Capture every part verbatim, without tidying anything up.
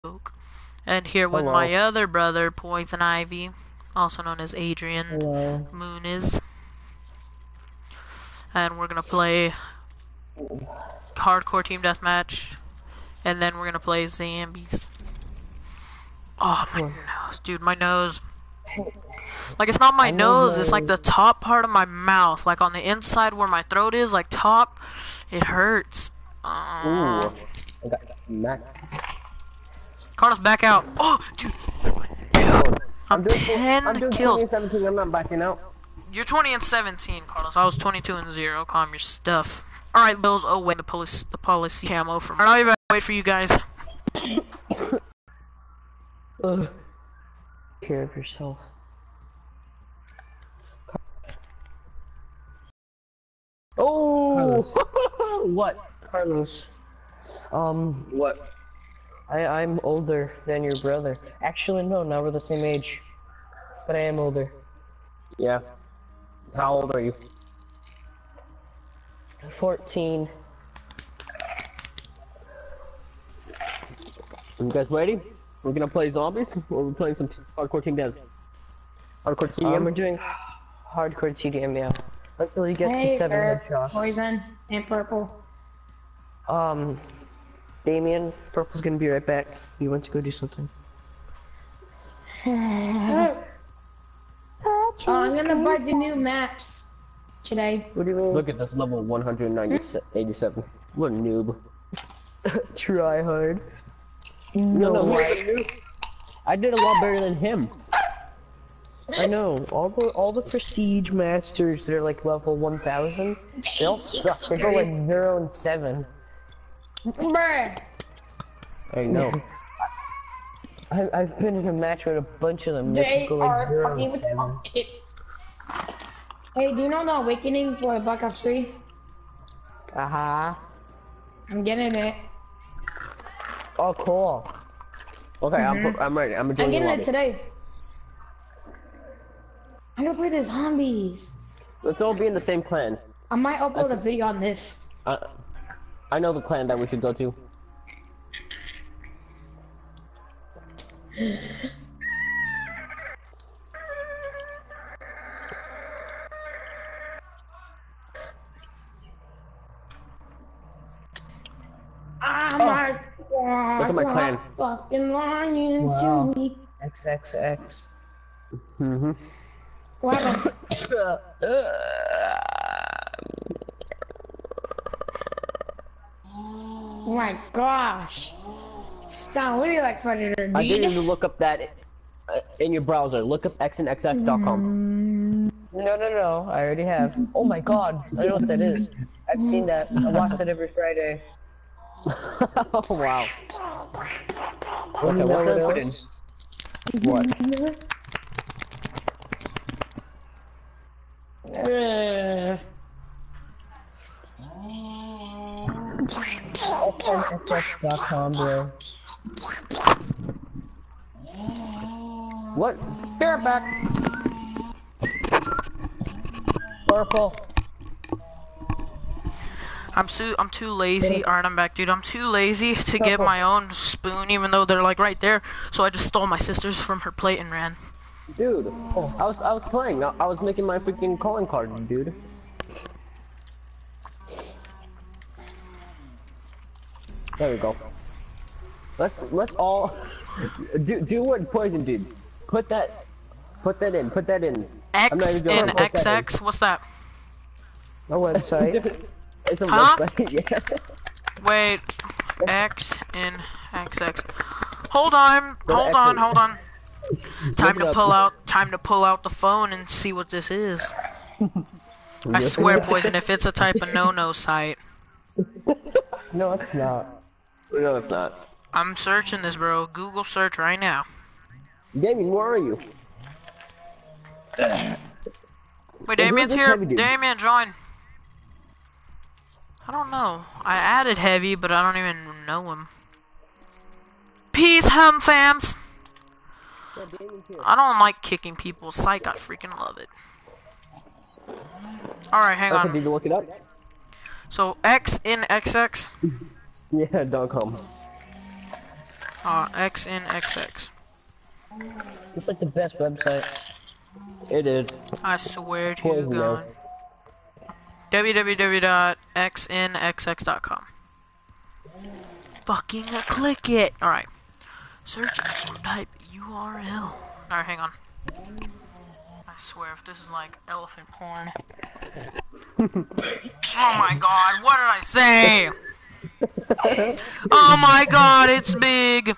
And here with Hello. my other brother, Poison Ivy, also known as Adrian Hello. Muniz. And we're gonna play hardcore team deathmatch, and then we're gonna play zombies. Oh, my nose, dude, my nose. Like, it's not my I know nose, my- it's like the top part of my mouth, like on the inside where my throat is, like top. It hurts. Uh, Ooh. I got smacked. Carlos, back out. Oh, dude. I'm doing ten I'm doing kills. twenty and seventeen, I'm not backing out. You're twenty and seventeen, Carlos. I was twenty-two and zero. Calm your stuff. All right, Bills. Oh wait, the police, the policy camo from. All right, I'll wait for you guys. Ugh. Take care of yourself. Oh! What? Carlos. Um, what? I, I'm older than your brother. Actually, no, now we're the same age. But I am older. Yeah. How old are you? fourteen. Are you guys ready? We're gonna play zombies, or we're playing some hardcore team death? Hardcore T D M? Um, we're doing hardcore T D M, yeah. Until you get hey, to seven Eric, headshots. Poison, and Purple. Um, Damien, Purple's gonna be right back. He went to go do something. Oh, I'm gonna buy the new maps today. What do you mean? Look at this level one eighty-seven. What a noob. Try hard. No, no, he's a noob. I did a lot better than him. I know. All the all the prestige masters, they're like level one thousand. They all suck. They go like zero and seven. Bruh. I know. I, I've been in a match with a bunch of them. They They go like are zero fucking and with seven. it. Hey, do you know the Awakening for Black Ops three? Uh huh. I'm getting it. Oh, cool. Okay, Mm-hmm. I'm I'm ready. I'm I'm enjoying getting it it today. I'm gonna play the zombies. Let's all be in the same clan. I might upload That's a video on this. Uh, I know the clan that we should go to. Oh my god. Look at my clan. Fucking lying Wow. to me. X X X. Mm-hmm. What happened? Oh my gosh. Sound really like Predator, dude. I didn't even look up that uh, in your browser. Look up x n x x dot com. No, no, no. I already have. Oh my god. I know what that is. I've seen that. I watch it every Friday. Oh, wow. Okay, what should I put in? What? Uh, x n x x dot com, bro. What? Bear back. Purple. I'm too, I'm too lazy. Alright, I'm back, dude. I'm too lazy to get my own spoon, even though they're like right there. So I just stole my sister's from her plate and ran. Dude, oh, I was I was playing. I, I was making my freaking calling card, dude. There we go. Let's let's all do do what Poison did. Put that put that in. Put that in. X in X X. What's that? A website. It's a Huh? website. Yeah. Wait. X in X X. Hold on. Hold on. Hold on. Time to pull out. Time to pull out the phone and see what this is. I swear, Poison, if it's a type of no-no site. No, it's not. No, it's not. I'm searching this, bro. Google search right now. Damien, where are you? Wait, Damien's this here. heavy dude? Damien, join. I don't know. I added Heavy, but I don't even know him. Peace, hum fams. Yeah, Damien's here. I don't like kicking people. Psych, I freaking love it. Alright, hang Okay, on. did you look it up? So, X in X X. Yeah, dot com. Uh, X N X X. It's like the best website. It is. I swear to Poison God. w w w dot x n x x dot com. Fucking click it. Alright. Search or type U R L. Alright, hang on. I swear, if this is like elephant porn. Oh my God, what did I say? Oh my God, it's big.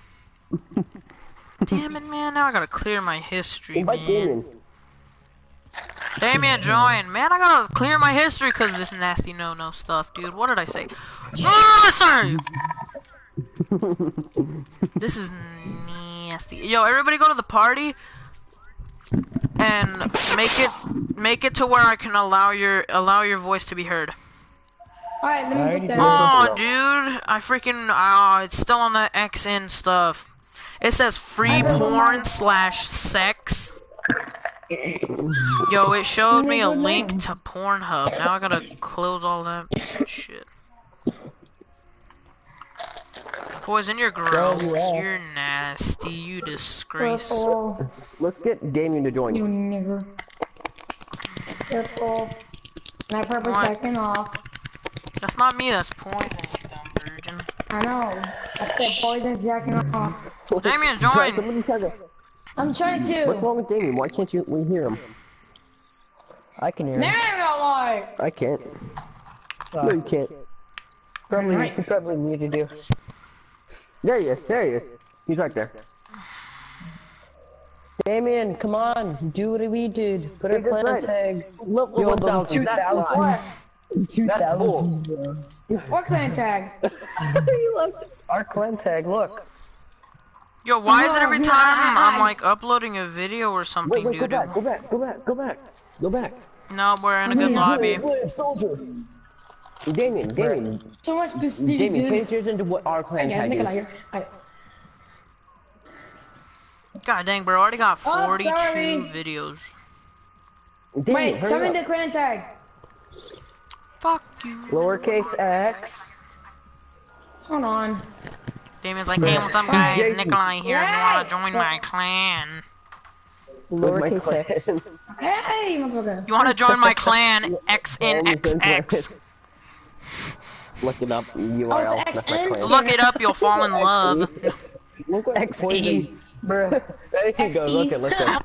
Damn it, man. Now I gotta clear my history, man. Damien, join. Man, I gotta clear my history because of this nasty no-no stuff, dude. What did I say? Oh, sorry! This is nasty. Yo, everybody go to the party and make it make it to where I can allow your allow your voice to be heard. Alright, let me put that. Oh, dude, I freaking ah, oh, it's still on the X N stuff. It says free porn slash sex. Yo, it showed me a link to Pornhub. Now I gotta close all that shit. Poison, you're gross. You're nasty. You disgrace. Purple. Let's get Damien to join. You nigger. Purple. My purple checking off. That's not me, that's Poison, you dumb virgin. I know. I said Poison jacking off. Damien, join! Somebody try to... I'm trying to. What's wrong with Damien? Why can't you we hear him? I can hear him. Now I I can't. Uh, no, you can't. Probably, right. you probably muted you. There he is. There he is. He's right there. Damien, come on. Do what we did. Put a clan tag. Look, Yo, the two thousand. two thousand. What clan tag? Our clan tag, look. Yo, why No, is it every no, time no, I'm no. like uploading a video or something, Wait, wait, go dude? back, go back, go back, go back, go back. No, we're in a good lobby. Soldier. Damien, Damien, So much Damien, pay prestigious. attention to what our clan Yeah, tag Nikolai is. here. I, God dang, bro, I already got Oh, forty-two sorry. videos. Damien, wait, hurry tell me up. the clan tag. Fuck you. Lowercase x. Hold on. Damien's like, hey, what's up, guys? Jason. Nikolai here. You Right. wanna join my clan? Lowercase x. Hey, motherfucker. You wanna join my clan? X N X X. Look it up, U Oh, R L. it's That's my X N? clan. Look it up, you'll fall in love. X E. Bruh. There you go, look it, look it.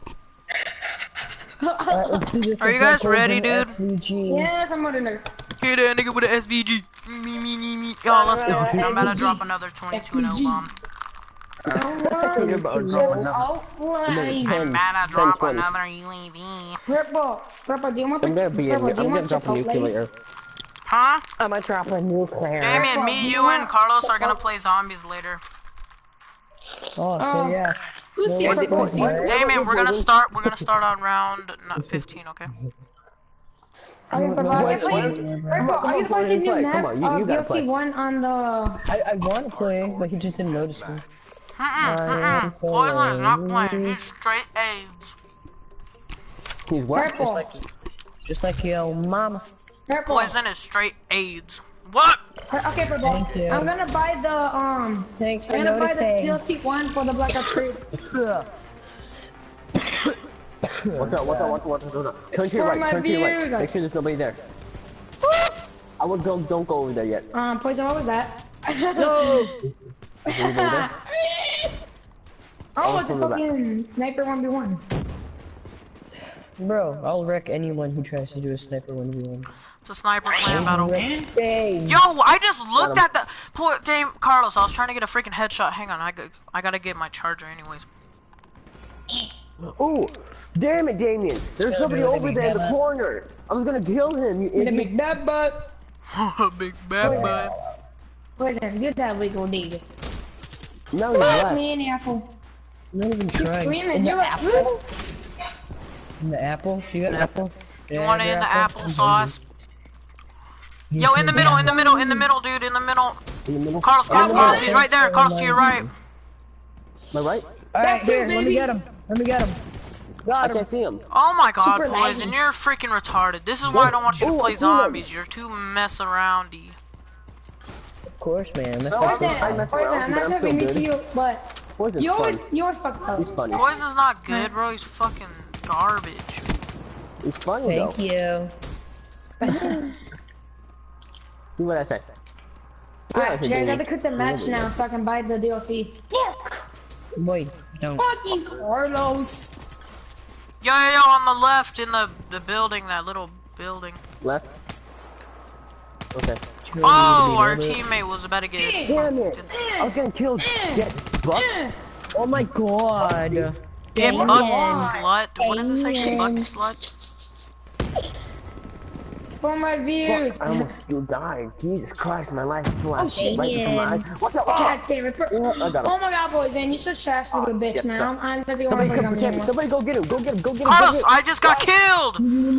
Are you guys ready, dude? Yes, I'm with her. Hey there, nigga with an S V G. Me, me, me, me. Yo, let's go. I'm about to drop another twenty-two and oh bomb. You're about to drop another. Oh, flying. I'm about to drop ten, another U A V. Purple. Purple, do you want the I'm gonna be in, purple, I'm do you gonna want drop a Chipotle, nuclear. please? Huh? I'm gonna drop a nuclear. Damien, me, you, and Carlos are gonna play zombies later. Oh, Oh. yeah. Who's the What did- purple? what did- Damien, we're gonna start. We're gonna start on round not fifteen, okay? Okay, purple, are you playing? Purple, are you playing the new Come map on, you- you of D gotta L C play. one on the... I, I want to play, but he just didn't notice me. Mm-mm, mm-mm. Poison is not playing. He's straight AIDS. He's what? Purple. Just like, just like your mama. Purple. Poison is straight AIDS. What? Pur- Okay, purple. Thank you. I'm gonna buy the, um... Thanks for I'm gonna buy the noticing. D L C one for the Black Ops three. What's up, what's up, what's up, what's up, what's up? Turn to your for right, my turn to your right. views. Make sure there's nobody there. I would go, don't go over there yet. Um, Poison, what was that? No! Is anybody there? Oh, it's a from the back. fucking sniper one v one. Bro, I'll wreck anyone who tries to do a sniper one v one. It's a sniper clan battle. Dang. Yo, I just looked at the poor Dame Carlos. I was trying to get a freaking headshot. Hang on, I got, I gotta get my charger anyways. Oh, damn it, Damien. There's somebody over there in the corner. I was gonna kill him, you The idiot. big bad butt. Big bad butt. Poison, get that legal nigga. No, he's Fuck left. me in the apple. Not even He's trying. screaming. In You're the like, apple? In the apple? You got an apple? You want it in the applesauce? Yo, in the middle, in the middle, in the middle, dude, in the middle. In the middle? Carlos, Carlos, Oh, Carlos, he's right there. Carlos, to your right. My right? Alright, here, let me get him. Let me get him. Got him. I can't see him. Oh my God, Super Poison, laggy. you're freaking retarded. This is why I don't want you to Ooh, play I see him. zombies. You're too mess aroundy. course, man. That's Poison, what I'm Poison, I'm not trying to be mean to you, but Poison's you always, fun. you always fuck up. He's funny. Poison's not good, bro. He's fucking garbage. He's funny Thank though. you. Do what I say. Alright, you guys have to quit the match now so I can buy the D L C. Fuck! Wait, don't. Fucking Carlos! Yo, yo, yo, on the left in the, the building, that little building. Left. Okay. Oh, our teammate was about to get Damn it! I was getting killed. Get buck. Oh my god. Get Dang butt it. slut. What does it say? Dang Butt it. slut? For my views! I almost you died. Jesus Christ, my life flew Oh, out shit. right before my eyes. What the God fuck? damn it. Yeah, I got him. Oh my god, Poison, you're such a trash little bitch, Yes, man. sir. I'm, I don't think I Somebody want to come play protect me. on Somebody go get him. Go get him. Go get him. Go Carlos, get him. I just got killed!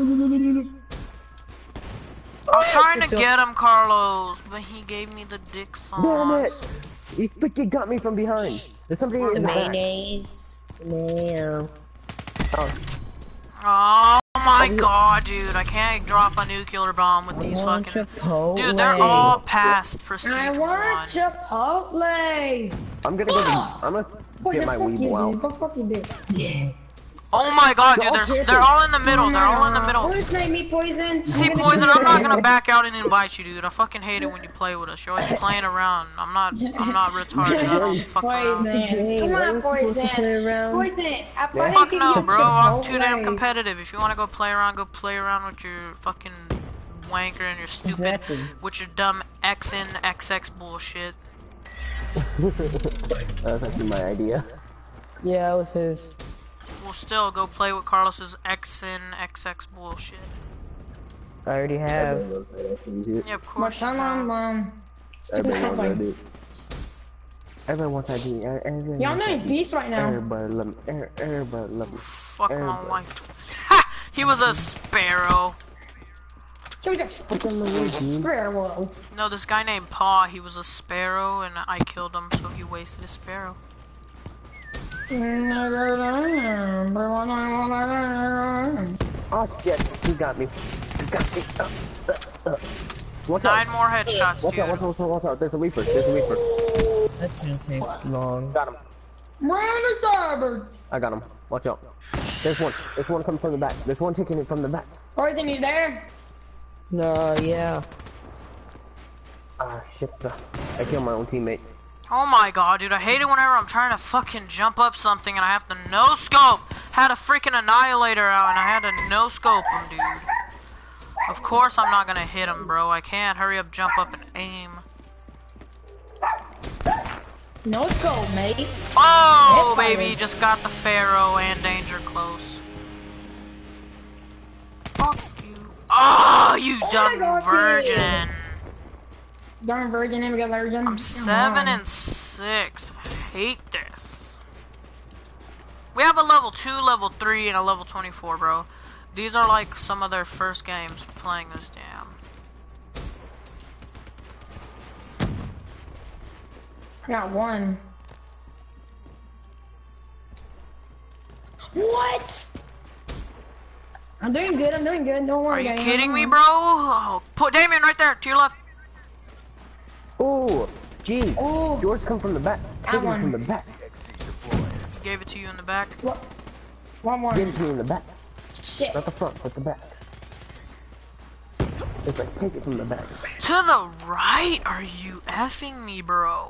I was trying to get him, Carlos, but he gave me the dick Damn it! sauce. You freaking got me from behind. There's somebody in the back. Mayonnaise. No. Oh, Oh my god, dude, I can't drop a nuclear bomb with these want fucking... Chipotle. Dude, they're all past for I stage want one. Chipotle's! I'm gonna go. I'm gonna What get the my fuck you weeble do? out. What the fuck you do? Yeah. Oh my god, dude, Don't they're, hit they're it. all in the middle, they're all in the middle. Hallucinate me, Poison! See, I'm gonna Poison, kill I'm not you. gonna back out and invite you, dude. I fucking hate it when you play with us. You're always playing around. I'm not, I'm not retarded. I don't fuck around. Poison! Come on, Poison! Poison! I probably Fuck can no, get bro. I'm too damn Chipotle's. competitive. If you wanna go play around, go play around with your fucking wanker and your stupid, Exactly. with your dumb X N X X bullshit. That's actually my idea. Yeah, it was his. We'll still go play with Carlos's X N X X bullshit. I already have. Yeah, of course. you Marcelo, know. um, stupid Everyone wants that something. dude. Everyone wants that dude. Everyone Yeah, I'm wants not that in dude. peace right now. Everybody love me. Er- Everybody love me. Fuck my Everybody. life. Ha! He was a sparrow. He was a sparrow. No, this guy named Paw, he was a sparrow, and I killed him, so he wasted a sparrow. Oh shit! He got me. He got me. Uh, uh, uh. Watch Nine out! more headshots, Watch dude. out! Watch out! Watch out! Watch out! There's a reaper. There's a reaper. That's gonna take long. Got him. Run the starboard. I got him. Watch out. There's one. There's one coming from the back. There's one taking it from the back. Poison, you there? No, yeah. Ah shit! uh, I killed my own teammate. Oh my god, dude, I hate it whenever I'm trying to fucking jump up something and I have to no-scope. Had a freaking annihilator out and I had to no-scope him, dude. Of course I'm not gonna hit him, bro. I can't. Hurry up, jump up and aim. No scope, mate. Oh, Hipfire. baby, just got the Pharaoh and Danger Close. Fuck you. Oh, you Oh my dumb God, virgin. Darn virgin, and we got virgin. I'm seven and six. I hate this. We have a level two, level three, and a level twenty-four, bro. These are like some of their first games playing this damn. I got one. What? I'm doing good, I'm doing good. Don't Are worry. you guys, kidding I'm me, on. bro? Oh, put Damien right there, to your left. Ooh, gee. Ooh. George come from the back. Taking it one. from the back. He gave it to you in the back. What? One more. Give it to me in the back. Shit. Not the front, but the back. It's like, take it from the back. To the right? Are you effing me, bro?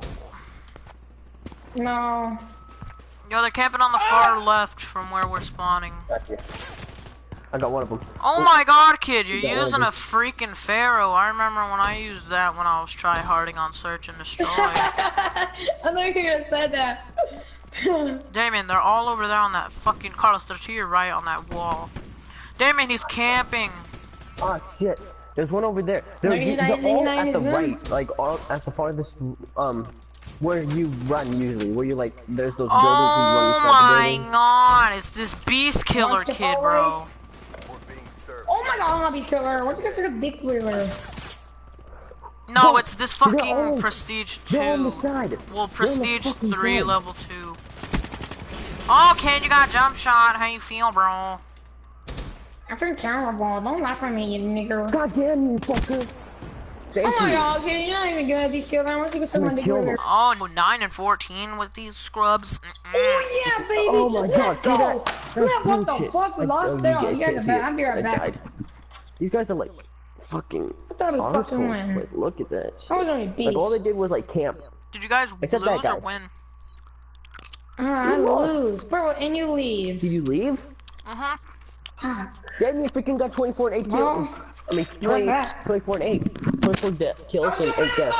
No. Yo, they're camping on the far left from where we're spawning. Gotcha. I got one of them. Oh my god, kid, you're You got using one a of freaking Pharaoh. I remember when I used that when I was tryharding on Search and Destroy. I thought you were gonna say that. Damien, they're all over there on that fucking Carlos. They're to your right on that wall. Damien, he's camping. Oh shit. There's one over there. They're, No, he's they're not- he's all not in at the his room. right, like all at the farthest, um, where you run usually, where you like, there's those buildings Oh you run my inside the building. god, it's this beast killer Like the kid, bro. hallways. Oh my god, I'm not beast killer. What's you guys like a dick wheeler? No, Bro, it's this they're fucking all- Prestige They're on the two. side. Well, They're on the Prestige fucking three, side. level two. Oh, Ken, you got a jump shot. How you feel, bro? I feel terrible. Don't laugh at me, you nigger. God damn you, fucker. Thank Oh my you. god, okay, you're not even good at these skills. I want to go suck my dick kill later. him. Oh, no, nine and fourteen with these scrubs. Mm-mm. Oh yeah, baby. Oh my god, Let's see go. that? Yeah, what the Bullshit. fuck? We I- lost oh, there. you You guys guys can't are see back. it. I'll be right I back. died. These guys are like fucking I thought we fucking arseholes. win. Like, look at that shit. I was only beast. Like all they did was like camp. Did you guys Except that lose or guy. win? Ah, I lose. Bro, and you leave. Did you leave? Mm-hmm. Ah, Yeah, you freaking got twenty-four and eight Well, kills. I mean, right twenty, back. twenty-four and eight. twenty-four death kills and eight deaths.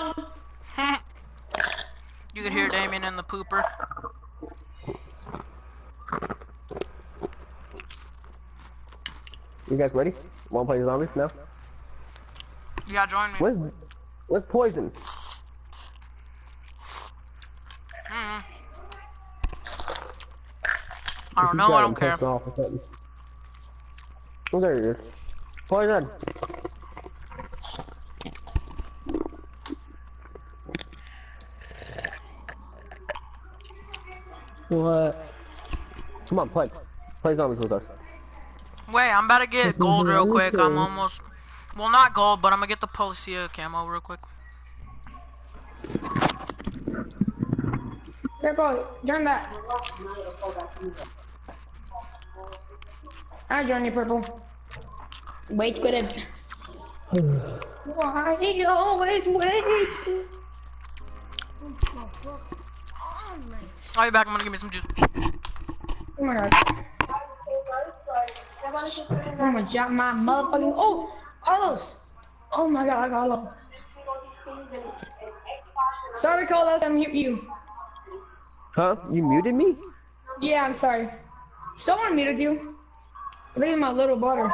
You could hear Damien in the pooper. You guys ready? Wanna play zombies now? You gotta join me. Where's, where's Poison? Mm-hmm. I don't know, I don't care. Off or something. Oh, there he is. Poison! What? Come on, play. Play zombies with us. Wait, I'm about to get gold real quick. I'm almost... Well, not gold, but I'm gonna get the Policia camo real quick. Here, go. Join that. I join you, purple. Wait, good it. Why you always wait? I'll be back. I'm gonna give me some juice. Oh my god. I'm gonna drop my motherfucking. Oh, Carlos. Oh my god, Carlos. Sorry, Carlos. I'm mute you. Huh? You muted me? Yeah, I'm sorry. Someone muted you. I think it's my little brother.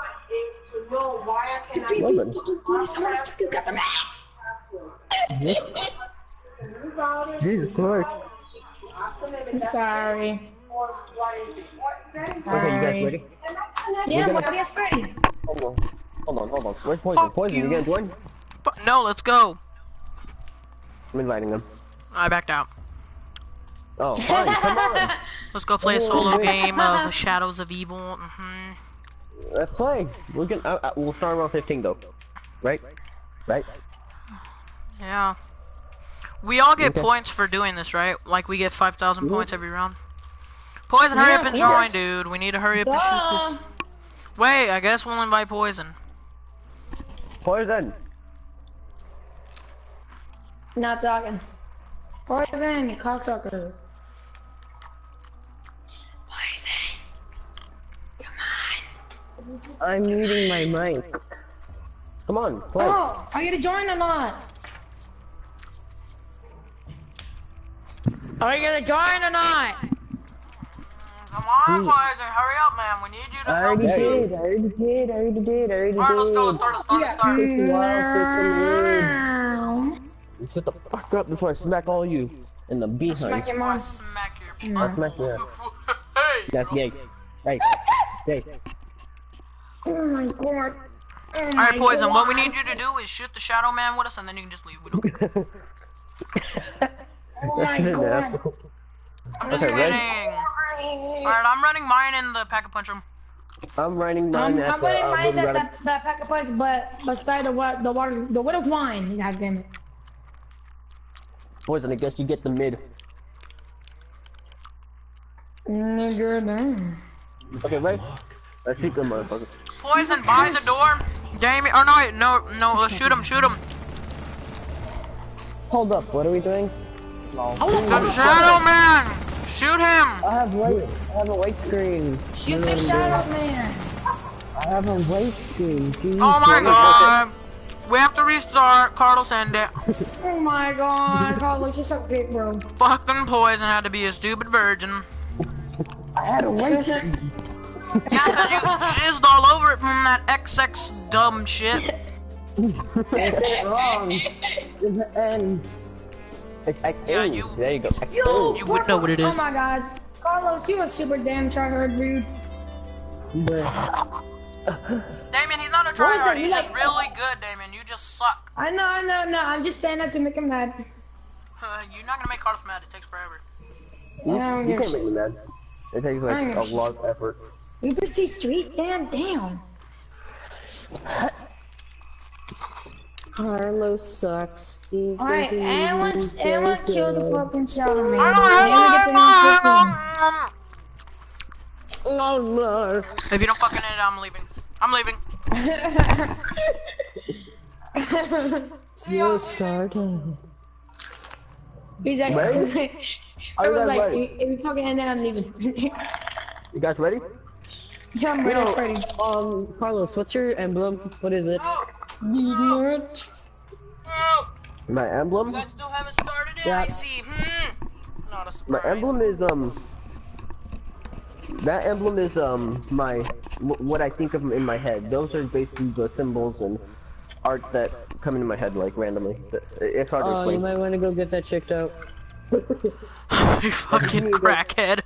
Woman. Jesus Christ. I'm sorry. Okay, you guys ready? Yeah, We're my gonna- audience ready. Hold on. Hold on, hold on. Where's Poison? Fuck Poison, you you. gonna join? But no, let's go. I'm inviting them. I backed out. Oh, fine, come on. Let's go play a solo game of Shadows of Evil. Mm-hmm. Let's play. We're gonna. Uh, uh, we'll start around fifteen though, right? Right? Yeah. We all get Okay. points for doing this, right? Like we get five thousand points every round. Poison, hurry Yeah, up and of join, course. dude. We need to hurry up and Duh. shoot this. Wait, I guess we'll invite Poison. Poison. Not talking. Poison, you cocksucker. Poison. Come on. I'm muting my mic. Come on, play. Oh, are you gonna join or not? Are you gonna join or not? Come on, Poison, hurry up, man. We need you to I help. already Hey. did, I already did, I already did, I already Alright, let's did. go, let's start, let's start, let's start. Takes a while, takes a Sit the fuck up before I smack all you in the behind. Smack your I mom. smack your I'll smack your ass. Hey! That's gay. Hey. Hey. Oh my god. Oh my Alright, Poison, god. what we need you to do is shoot the Shadow Man with us, and then you can just leave. We don't care. Oh my god. I'm just Okay, ready? kidding. Alright, I'm running mine in the Pack-a-Punch room. I'm writing mine I'm, at I'm the, putting uh, mine Little at Rabbit- the, the pack of punch, but beside the water, the water, the wood of wine. God damn it. Poison, I guess you get the mid. Nigga, damn. Okay, ready? Let's shoot them, motherfucker. Poison, by the door. Damien, oh no, wait, no, no, let's shoot him, shoot him. Hold up, what are we doing? The Shadow Man! Shoot him! I have white, I have a white screen. Shoot the shadow man. I have a white screen, jeez. Oh my god. We have to restart. Carlos, end it. Oh my god, Carlos, you're so big, bro. Fucking Poison had to be a stupid virgin. I had a white screen. Yeah, cause you jizzed all over it from that X X dumb shit. It's wrong. It's an N. It's X Yeah, O. you- There you go. X Yo, O. You would know what it is. Oh my god. Carlos, you a super damn tryhard, dude. Bruh. Damien, he's not a What is it? tryhard. You He's just like- really good, Damien. You just suck. I know, I know, no, I'm just saying that to make him mad. You're not gonna make Carlos mad. It takes forever. Yeah, I don't You give a can't make shit. me mad. It takes I like ain't a gonna- lot of effort. You prestige street? Damn, damn. Carlos sucks. Alright, everyone, everyone kill the fucking Shadow Man. Hang on, hang on, hang on, hang on. No, no. If you don't fucking edit, I'm leaving. I'm leaving. You're starting. He's like, Ready? I Are was you guys like, ready? if you fucking end it, I'm leaving. You guys ready? Yeah, I'm ready, Yo, I'm ready. Um, Carlos, what's your emblem? What is it? No. My emblem? You guys still haven't started it? Yeah. I see. Hmm. Not a My surprise. emblem is, um... That emblem is, um, my... wh- what I think of in my head. Those are basically the symbols and art that come into my head, like, randomly. It's hard to Oh, you explain. might want to go get that checked out. You fucking crackhead.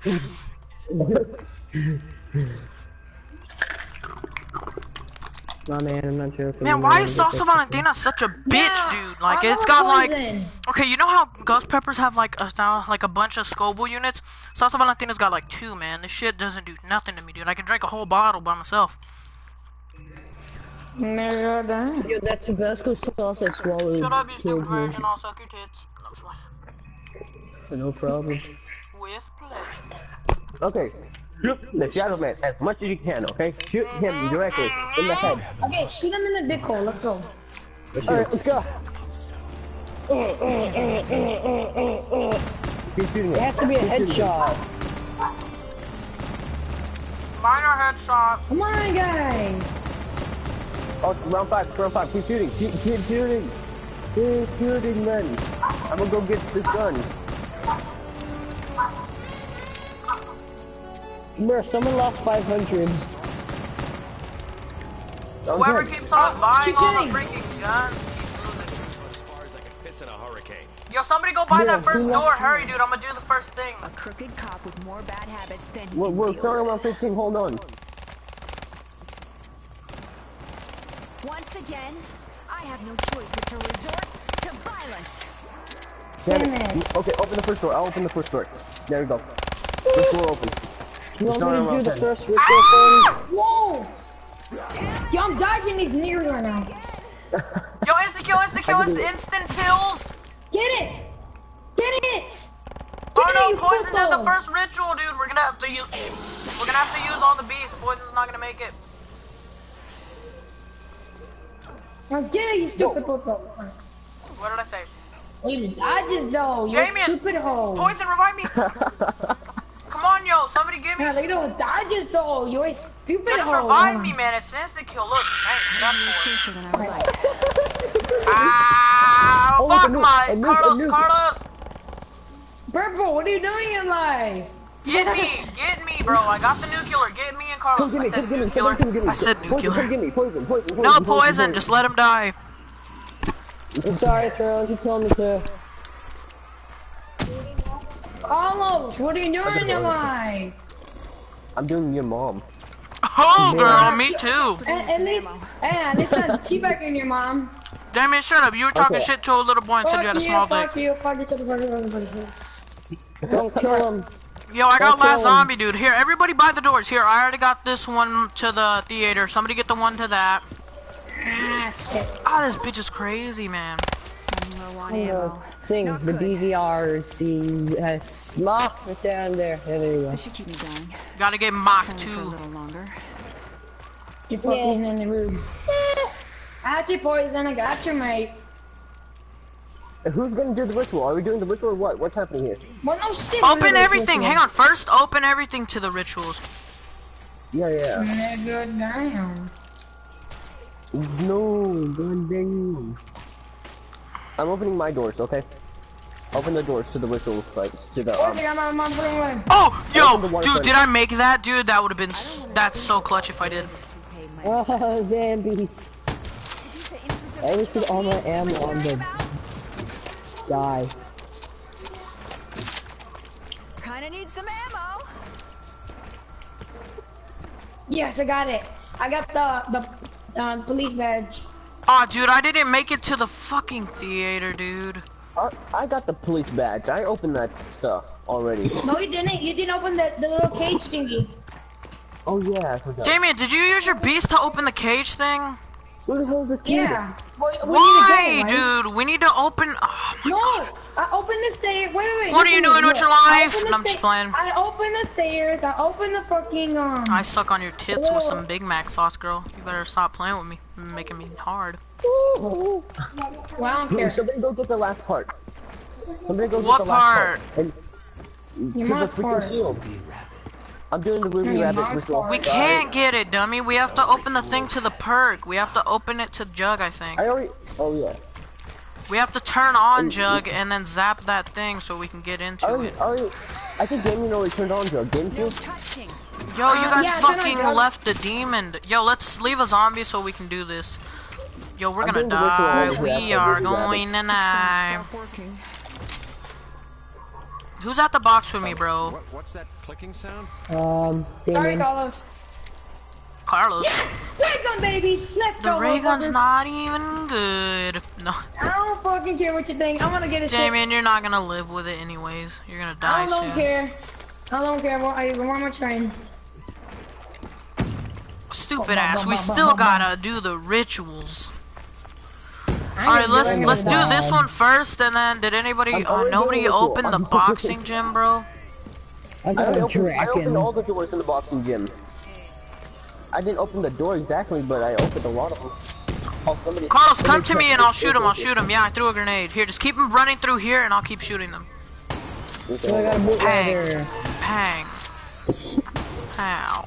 Nah, man, I'm not joking. Man, why is Salsa Valentina such a bitch, dude? Like, it's got like, okay, you know how Ghost Peppers have like a now like a bunch of Scoville units? Salsa Valentina's got like two, man. This shit doesn't do nothing to me, dude. I can drink a whole bottle by myself. Yo, that Tabasco sauce I swallowed. Shut up, you killed stupid me. virgin. I'll suck your tits. No problem. With pleasure. Okay, shoot the Shadow Man as much as you can, okay? Shoot him directly in the head. Okay, shoot him in the dick hole, let's go. Alright, let's go. Keep shooting It has to be a headshot. Minor headshot. Come on, guys. Oh, it's round five, it's round five. Keep shooting, keep, keep shooting. Keep shooting, then. I'm gonna go get this gun. Bruh, someone lost five hundred. That was Whoever good. keeps on buying keep all the shooting. freaking guns keeps losing. As far as I can piss in a hurricane. Yo, somebody go buy Yeah, that first who door. wants Hurry, dude. I'm gonna do the first thing. A crooked cop with more bad habits than he We're, can we're deal starting with. around fifteen, hold on. Once again, I have no choice but to resort to violence. Damn Damn it. it. Okay, open the first door, I'll open the first door. There we go. First door open. You want Starting me to around do the ten. first ritual thing? Whoa! Yo, I'm dodging these niggers right now. Yo, insta kill, insta kill, insta instant kills. Get it! Get it! Get Oh it, no, you poison's at the putos. first ritual, dude. We're gonna have to use. We're gonna have to use all the beasts. Poison's not gonna make it. Now get it, you stupid puto. What did I say? Well, you dodges though, you Damien, stupid hoe. Poison, revive me. Come on, yo, somebody give me. Yeah, you don't dodges though, you a stupid Yo, just hoe. revive me, man. It's an instant kill. Look, thank that for Closer than I would like. it. Ah, Oh, fuck look, a my nuke, a nuke, a Carlos, nuke. Carlos. Purple, what are you doing in life? Get me, get me, bro. I got the nuclear. Get me and Come Carlos. get I me, said come get me, nuclear. come get me. I said Poison, come nuclear. get me, poison, poison, poison. No poison, just let him die. I'm sorry, Throne. You told me to. Carlos, what are you doing in your life? I'm doing your mom. Oh, girl, me too. At, at least, hey, at least I'm teabagging your mom. Damien, shut up. You were talking Okay. shit to a little boy and said you had a small fuck dick. you, fuck you, fuck you, fuck you, fuck you, fuck you. Don't kill him. Yo, I got Don't last kill him. zombie, dude. Here, everybody buy the doors. Here, I already got this one to the theater. Somebody get the one to that. Ah, shit. Ah, this bitch is crazy, man. I'm low on Uh, ammo. thing, Not the good. D V R, C S, Mach, right down there. Yeah, there you go. This should keep me going. Gotta get Mach Only for a two. little longer. You fucking in the room. I got you, Poison. I got you, mate. Who's gonna do the ritual? Are we doing the ritual or what? What's happening here? Well, no shit. Open everything. Hang on. First, open everything to the rituals. Yeah, yeah. Nigga, damn. No, goddamn. I'm opening my doors, okay? Open the doors to the ritual sites, to the, um, Poison, I'm on my room way. Oh, yo, the water dude, fight. did I make that, dude? That would have been. s- That's so clutch if I did. Oh, zombies. I wasted all my ammo on the guy. Kinda need some ammo. Yes, I got it. I got the the uh, police badge. Aw, dude, I didn't make it to the fucking theater, dude. I, I got the police badge. I opened that stuff already. No, you didn't. You didn't open the, the little cage thingy. Oh yeah, I forgot. Damien, did you use your beast to open the cage thing? Where the hell is the key? Yeah. Well, we Why, need to get it, right? dude? We need to open. Oh my No, god. I opened the stairs. Wait, wait, wait. What are you listen to doing me, with your look. I life? opened the No, I'm just sta- playing. I opened the stairs. I opened the fucking um. I suck on your tits with some Well- Big Mac sauce, girl. You better stop playing with me. You're making me hard. Well, I don't Dude, care. somebody go get the last part. Somebody go What get the last part. part? And You to the must freaking part. shield. I'm doing the Ruby You Rabbit must ritual. part. We can't get it, dummy. We have to open the thing to the perk. We have to open it to Jug, I think. I already. Oh yeah. We have to turn on Jug and then zap that thing so we can get I into already, it. I already, I think Damien already turned on Joe. Didn't you? Touching. Yo, you guys yeah, turn on fucking Jug. left the demon. Yo, let's leave a zombie so we can do this. Yo, we're I'm gonna doing the ritual die. over here We after are Ruby Rabbit. going to die. Stop working. Who's at the box with me, bro? What, what's that clicking sound? Um, Sorry, Damien. Carlos. Carlos. Ray gun, baby. Let's The go. ray gun's motherfuckers. not even good. No. I don't fucking care what you think. I'm gonna get a shit. Damien, you're not gonna live with it anyways. You're gonna die I don't soon. care. I don't care. What I where am I trying? Stupid ass. We still gotta do the rituals. I Alright, ain't let's doing let's it. do this one first, and then did anybody? I'm Uh, already nobody doing the ritual. opened the I'm- boxing gym, bro. I I, got already a opened, I opened dragon. all the doors in the boxing gym. I didn't open the door exactly, but I opened a lot of them. Oh, somebody, Carlos, come somebody to me check- and I'll shoot him. I'll shoot him. Yeah, I threw a grenade. Here, just keep him running through here, and I'll keep shooting them. Okay. So I got a boot Pang. rider. Pang. Pow.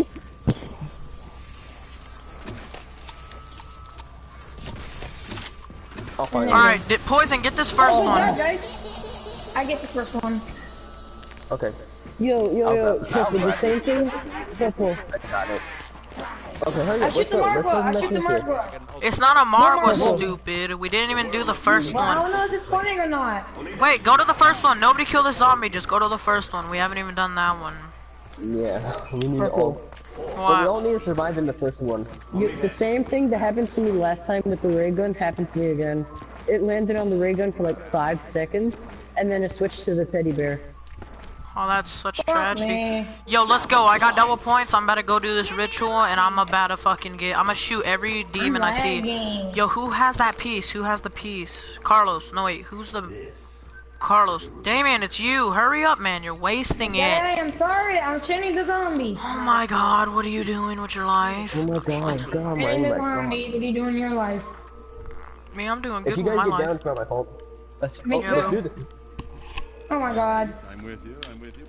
I'll find it. Alright, did Poison get this first Oh, good job, one? guys. I get this first one. Okay, Yo, yo, yo, Okay. Purple, the same thing? Purple. I got it. Okay, hurry I up. shoot Let's the go. Margwa. Let's go. I Let's shoot the go. Margwa. It's not a Margwa, Margwa. stupid. We didn't even do the first Well, I don't one. know if it's funny or not. Wait, go to the first one. Nobody kill the zombie. Just go to the first one. We haven't even done that one. Yeah, we need Purple. all. But we all What? need to survive in the first one. You, the same thing that happened to me last time with the ray gun happened to me again. It landed on the ray gun for like five seconds, and then it switched to the teddy bear. Oh, that's such Fuck tragedy. me. Yo, let's go. I got double points. I'm about to go do this ritual, and I'm about to fucking get. I'm gonna shoot every demon I see. lagging. Yo, who has that piece? Who has the piece? Carlos. No, wait. Who's the? Carlos. Damien, it's you. Hurry up, man. You're wasting it. Yeah, I'm sorry. I'm chaining the zombie. Oh my God, what are you doing with your life? Oh my god, god, my, Chaining the my god. zombie. What are you doing in your life? Me, I'm doing If good you with guys my get down, life. it's not my fault. Let's, Me oh, too. let's do this. Oh my god. I'm with you, I'm with you.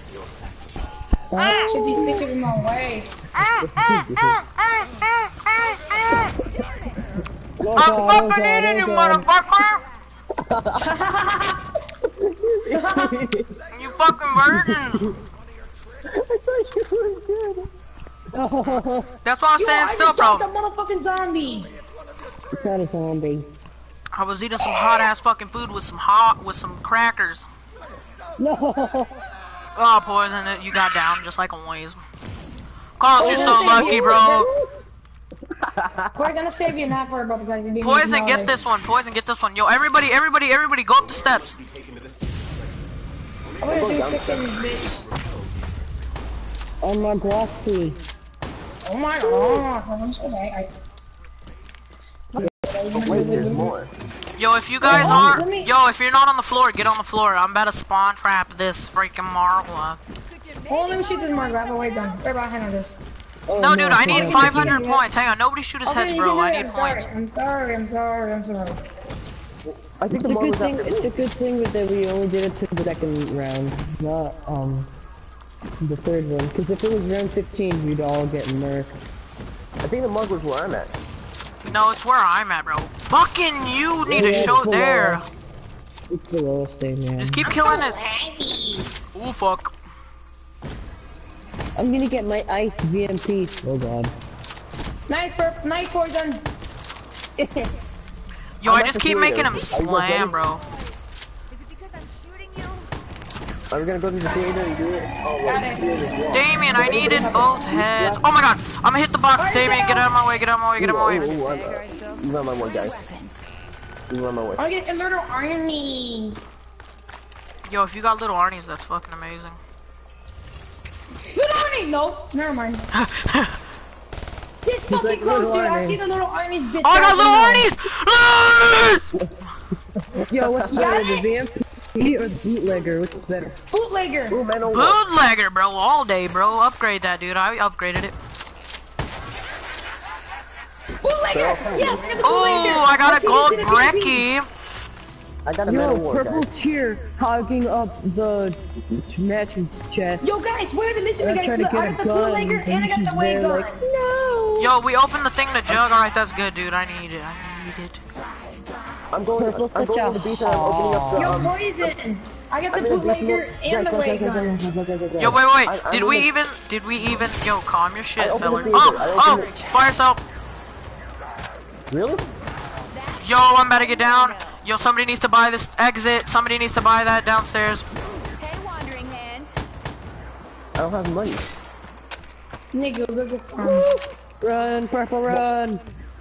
Shit, these bitches in my way. I'm fucking eating you, motherfucker! You fucking virgin! That's why I'm Yo, standing I still, just shot the bro. motherfucking zombie. It's not a zombie. I was eating some hot ass fucking food with some hot with some crackers. No! Oh, Poison, it you got down just like always. Carlos, you're so Oh, lucky, bro. We're gonna save you not for about the guys. who didn't Poison, know get it. this one. Poison, get this one. Yo, everybody, everybody, everybody, go up the steps. I'm gonna do six in this bitch. On my glossy. Oh my god. I'm so bad. Wait, there's more. Yo, if you guys Oh, aren't, let me- yo, if you're not on the floor, get on the floor. I'm about to spawn trap this freaking Margwa. Oh, let me shoot this Mark. I have a weight gun. Where about hand on this? Oh, No, dude, I need no. five hundred points. Hang on, nobody shoot his Okay, heads, you bro. can do I it. need I'm sorry. points. I'm sorry. I'm sorry. I'm sorry. I think It's the a more good was thing. after It's me. a good thing that we only did it to the second round, not um the third one. Because if it was round fifteen, we'd all get murked. I think the mug was where I'm at. No, it's where I'm at, bro. Fucking you need to Yeah, show it's below there. us. It's the lowest thing, man. Just keep killing it. Ooh, fuck. I'm gonna get my ice V M P. Oh god. Nice, perp. Nice Poison. Yo, I'm I at just the keep theater. making him Are you guys slam, ready? bro. Is it because I'm shooting you? Are we gonna go to the theater and do it? Oh, Got wait, it. theater as well. Damien, I needed both heads. Oh my god, I'm gonna hit the box. Damien, get out of my way, get out of my way, get out of my way. Ooh, ooh, I'm, uh, you run my way, guys. You run my way. I get a little armies. Yo, if you got little Arnie's, that's fucking amazing. Little army. No. Never mind. This fucking like, close, little dude. I army. see the little armies, bitch. Oh, I got ass little armies! Yo, what's got better, it? the V M P or the bootlegger? Which is better? Bootlegger. Ooh, man, oh, what? Bootlegger, bro, all day, bro. Upgrade that, dude. I upgraded it. Bootlegger. Yes, I got the bootlegger. Oh, I got a Let's gold see this in the V M P. brekkie. I got a man Yo, of war, purple's guys. here, hogging up the matching chest. Yo, guys, where the listen, I'm guys? trying to Look, get I a got the gun, bootlegger and I got the and way they're gun. like, no. Yo, we opened the thing to jug. Alright, that's good, dude. I need it. I need it. I'm going, Purple's I'm such going a to the beast and I'm opening up the, Yo, um... poison. I got the I'm in a bootlegger beast and mode. the way Guys, gun. guys, guys, guys, guys, guys, guys. Yo, wait, wait, I- wait. I'm Did we in a- even, did we even, yo, calm your shit, opened the feller. theater. Oh, I oh, opened it. fire yourself. Really? Yo, I'm about to get down. Yo, somebody needs to buy this exit. Somebody needs to buy that downstairs. Hey, wandering hands. I don't have money. Nigga, go get some. Run, purple, run.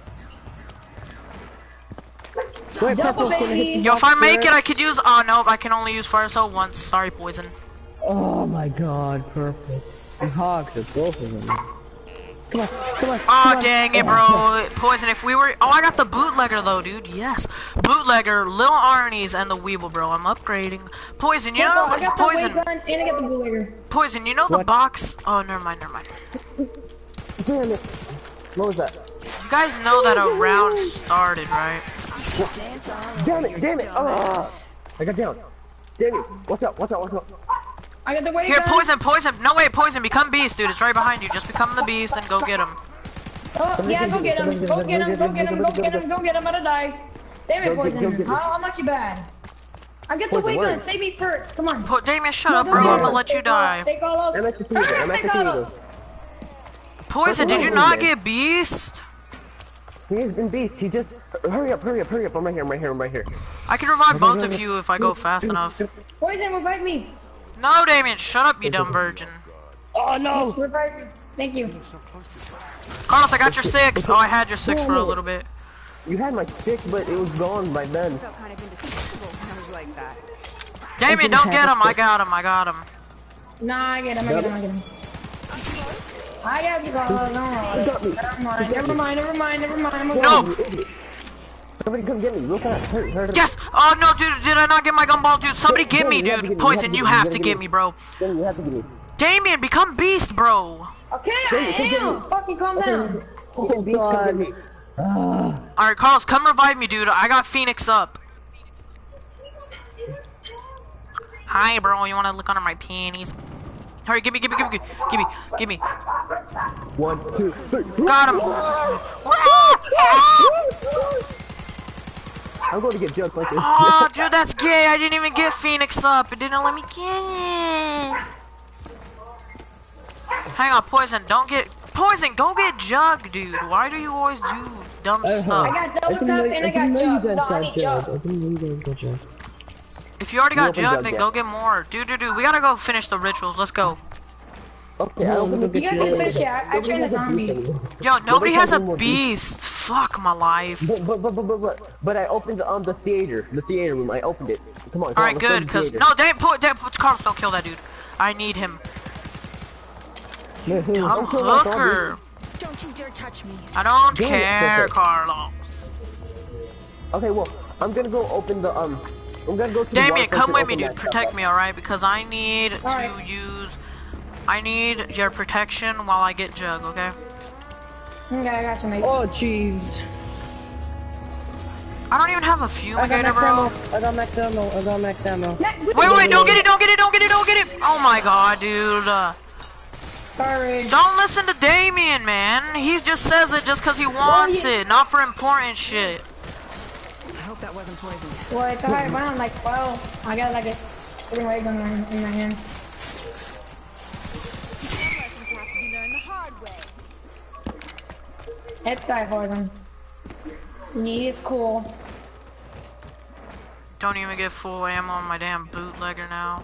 Wait, Double purple's gonna hit baby. the Yo, if I box make it, first. I could use, oh, nope, I can only use fire cell once. Sorry, poison. Oh my god, purple. And hogs are both of them. Come on, come on. Oh, come on. dang it, bro. Poison, if we were... Oh, I got the bootlegger, though, dude. Yes. Bootlegger, Lil Arnie's, and the Weeble, bro. I'm upgrading. Poison, you know... I got the way Poison, gun and I got the bootlegger. Poison, you know the What? box... Oh, never mind, never mind. Damn it. What was that? You guys know that a round started, right? Damn it, damn it. Ah! I got down. Damn it. What's up, what's up, what's up? I got the way Here, gun. Poison, Poison. No, wait, Poison. Become Beast, dude. It's right behind you. Just become the Beast and go get him. Oh, yeah, go get him. Go get him. Go get him. Go get him. Go get him. I'm gonna die. Damn it, Go get- go poison. get him. How, how much you bad? I get the Poison, way where? gun. Save me first. Come on. Po Damien, shut No, up, no, bro. no, I'm no. gonna let you Stay Carlos, die. Stay Carlos. I'm at the theater, Hurry, I'm at stay the theater. Carlos. Poison, did you not get Beast? He has been beast. He just... Hurry up, hurry up, hurry up. I'm right here, I'm right here, I'm right here. I can revive both of you if I go fast enough. Poison, revive me. No, Damien, shut up, you dumb virgin. Oh no! Just revive me. Thank you. Carlos, I got your six. Oh, I had your six for a little bit. You had my stick, but it was gone by then. Felt kind of indispensable when I was like that. Damien, don't get him. I got him. I got him. Nah, I get him. I get him. I get him. I got you, Carlos. No, never mind. Never mind. Never mind. Never mind. Never No. mind. You idiot. Somebody come get me, real fast. Hurry, hurry, hurry. Yes. Oh no, dude. Did I not get my gumball, dude? Somebody get me, You have to dude. get me, you have Poison, to you get me, have you to gotta get get me, me. bro. Then you have to get me. Damien, become Beast, bro. Okay, Hey, I hey, am. Fucking calm down. He said beast, come get me. Ah, All right, Carlos, come revive me, dude. I got Phoenix up. Hi, bro. You want to look under my panties? Hurry, give me, give me, give me, give me, give me. One, two, three. Got him. I'm going to get jumped like this. Oh, dude, that's gay. I didn't even get Phoenix up. It didn't let me get it. Hang on, Poison. Don't get... Poison, go get Jug, dude. Why do you always do dumb I stuff? got I double didn't tap know, and I I didn't got know you jug. guys No, I got need jug. jug. I didn't know you guys got jug. If you already got open Jug, Jug then yet? go get more. Dude, dude, dude. We gotta go finish the rituals. Let's go. Okay, I opened the You guys can finish it. I, I trained a zombie. Yo, nobody has a has more beast. Fuck my life. But, but, but, but, but, but, but I opened um, the theater, the theater room, I opened it. Come on, come Alright, on, let's go to good, the because... theater. No, damn, put, damn, Carlos, don't kill that dude. I need him. Man, Dumb don't kill my zombie. hooker. Don't you dare touch me. I don't Damn it, care, Pepe. Carlos. Okay, well, I'm gonna go open the, um, I'm gonna go to the Damien, water come park with and me, open dude. that Protect stuff me, alright? Because I need to Alright. use... I need your protection while I get Jug, okay? Okay, I got you, mate. Oh jeez. I don't even have a I got fumigator, max bro. ammo. I got max ammo. I got max ammo. Next, Wait, wait, wait, don't get it, don't get it, don't get it, don't get it! Oh my god, dude. Uh, Courage. don't listen to Damien, man. He just says it just because he wants yeah. it, not for important shit. I hope that wasn't poison. Well, it's a hard round, like, well, I got like a freaking ray gun in, in my hands. Lessons have to be learned the hard way. It's guy for them. Need is cool. Don't even get full ammo on my damn bootlegger now.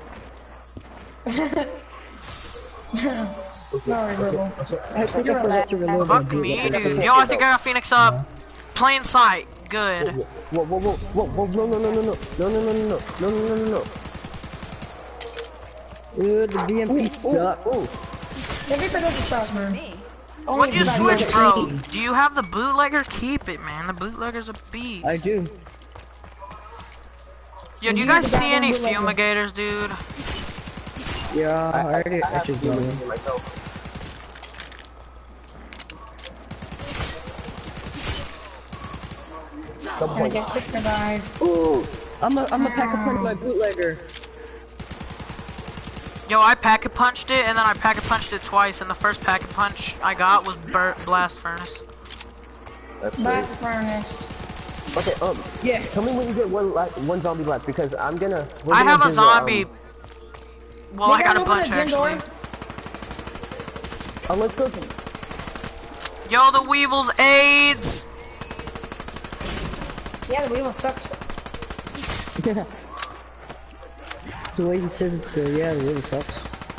Sorry, Ribble. I think I forgot to reload my Fuck me, bootlegger. dude. Yo, I think I got Phoenix up. Plain sight. Good. Whoa, whoa, whoa, whoa, whoa, no, no, no, no, no, no, no, no, no, no, no, no, no, no. Dude, the V M P Ooh, sucks. ooh. Everybody does the shot, man. Me? Only What'd you if got switch, good bro? aim. Do you have the bootlegger? Keep it, man. The bootlegger's a beast. I do. Yo, do you You guys got see that any bootlegger. fumigators, dude? Yeah, I, I, I, already I have actually to got do one. it myself. Double Gonna point. get quick revive. Ooh, I'm a I'm a pack a punch my bootlegger. Yo, I packet punched it, and then I packet punched it twice, and the first packet punch I got was Bur Blast Furnace. That's Blast great. furnace. Okay, um, Yes. tell me when you get one la one zombie left because I'm gonna. we're I gonna have do a the, zombie. um, Well, You I got guys a open bunch the gym door? actually. Oh, let's go. Yo, the Weevil's AIDS. Yeah, the wheel sucks. The way he says it, uh, yeah, it really sucks.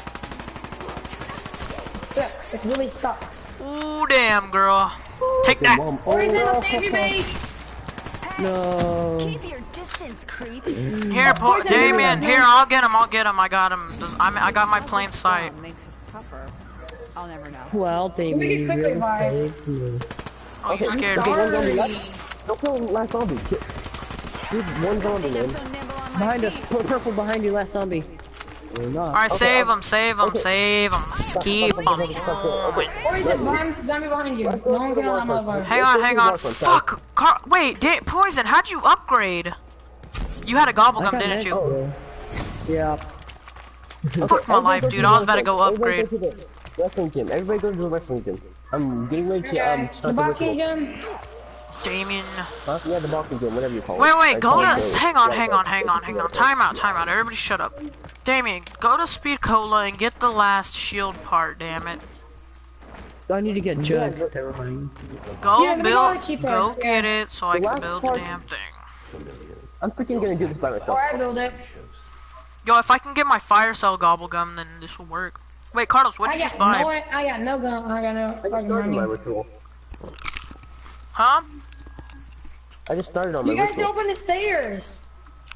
Sucks. It really sucks. Ooh, damn, girl. Take that. Mom. Poison, Oh, I'll save you, mate. No. Keep your distance, creeps. Here, po Poison, Damien. no, no, Here, no. I'll get him. I'll get him. I got him. Does- I'm, I got my plain sight. Makes us tougher. I'll never know. Well, Damien, me get you quick really revive. saved me. Oh, you scared okay, me. one zombie Sorry. left. Don't kill last zombie. Kill- Shoot one zombie, I'm man. so nimble on my Behind us, feet. pur- purple behind you, last zombie. Or not. All right, Okay, save okay. him, save him, Okay. save him. Keep him. Okay. Poison, behind, zombie behind you. No one can let that motherfucker. Hang on, hang on. Fuck. Car Wait, da Poison. How'd you upgrade? You had a gobble I gum, got didn't Nick. you? Oh. Yeah. Fuck my life, dude. I was about to go Everybody upgrade. go to the wrestling gym. Everybody go to the wrestling gym. I'm getting ready to um Okay. The start the boxing ritual. gym. Damien. Huh? Yeah, the boxing gym, whatever you call it. Wait, I wait, go call to. it the- Hang on, hang on, hang on, hang on. Time out, time out. Everybody shut up. Damien, go to Speed Cola and get the last shield part, damn it. I need to get Judd. Never mind. Go Yeah, let me go build, with cheap go parts, yeah. get it so I The can last build the part- damn thing. I'm freaking gonna do this by myself. Alright, build it. Yo, if I can get my fire cell gobble gum, then this will work. Wait, Carlos, what I did you just got no, buy? I got no gun. I got no I just fucking started my money. ritual. Huh? I just started on my You guys can ritual. open the stairs.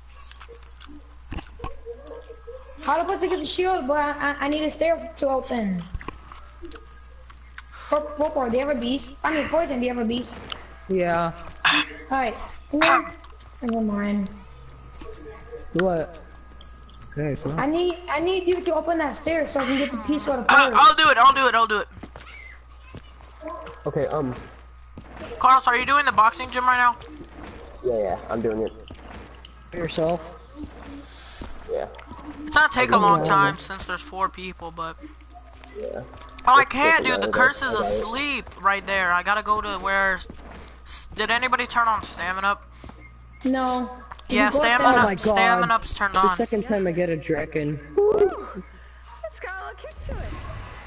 How am I supposed to get the shield? But I, I, I need a stair to open. Purple, do you have a beast? I mean, Poison, do you have a beast? Yeah. Alright. Four. Never mind. What? Okay, so. I need I need you to open that stair so I can get the piece for the Uh, pirate. I'll do it, I'll do it, I'll do it. Okay, um, Carlos, are you doing the boxing gym right now? yeah, yeah, I'm doing it. Yourself. Yeah, It's not take a long time since there's four people, but... yeah. Oh, I can't, dude. The I got it, curse I is got it. asleep right there. I gotta go to where... Did anybody turn on stamina up? No. Yeah, You go stamina, Oh my God. stamina up's turned The on. second time I get a Draken. Let's got a little kick to it.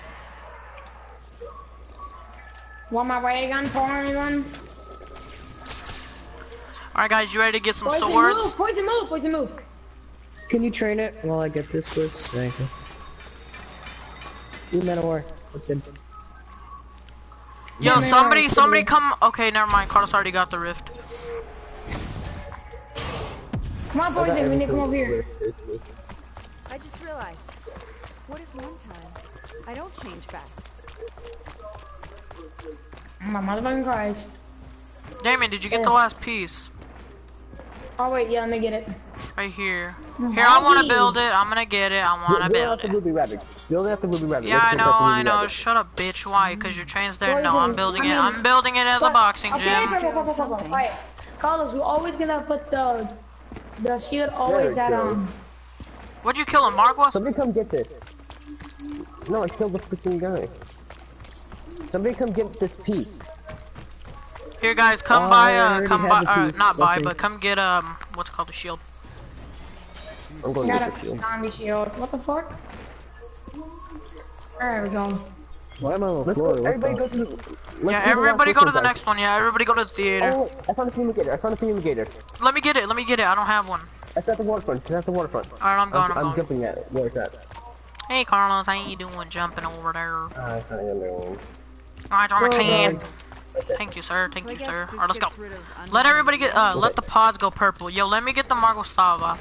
Want my ray gun, porn gun? Alright, guys, you ready to get some Poison swords? move, poison move, poison move. Can you train it while I get this first? Thank you. You meant war. That's good. Yo, Yeah, somebody, man, somebody yeah. come. Okay, never mind. Carlos already got the rift. Come on, poison, we need to come over here. I just realized. What if one time I don't change back? My motherfucking Christ. Damien, did you get the Yes. last piece? Oh wait, yeah, let me get it. Right here. Here, I want to Maggie. build it. I'm gonna get it. I want to Build build out the it. Ruby Rabbit. Build out the Ruby Rabbit. Yeah, Let's I build know, out the Ruby I know. Rabbit. Shut up, bitch. Why? Because your train's there? No, I'm Poison, building I it. mean- I'm building it at the So- boxing okay, gym. purple, purple, purple, purple. Right. Carlos, we're always gonna put the the shield always There at it goes. um. What'd you kill him, Margwa? Somebody come get this. No, I killed the freaking guy. Somebody come get this piece. Here, guys, come Oh, by. I Uh, already come have by. the Uh, piece, not by, okay. but come get um, what's it called, the shield. I'm going to Got get a the shield. zombie shield. What the fuck? There we go. Why am I on the Let's floor? go. What Everybody the- go to the. Let's Yeah, do the everybody last go to ritual, the guys. next one. Yeah, everybody go to the theater. Oh, I found a fumigator. I found a fumigator. Let me get it. Let me get it. I don't have one. It's at the waterfront. It's at the waterfront. All right, I'm going. I'm, I'm, I'm going. jumping at it. Where it's at. Hey, Carlos, how you doing? Jumping over there. Ah, it's not in there. Alright, on my can. God. Thank you, sir. Thank So I you, guess sir. this Alright, let's go. gets rid of Let unwanted everybody get. Uh, let the pods go purple. Yo, let me get the Margostava.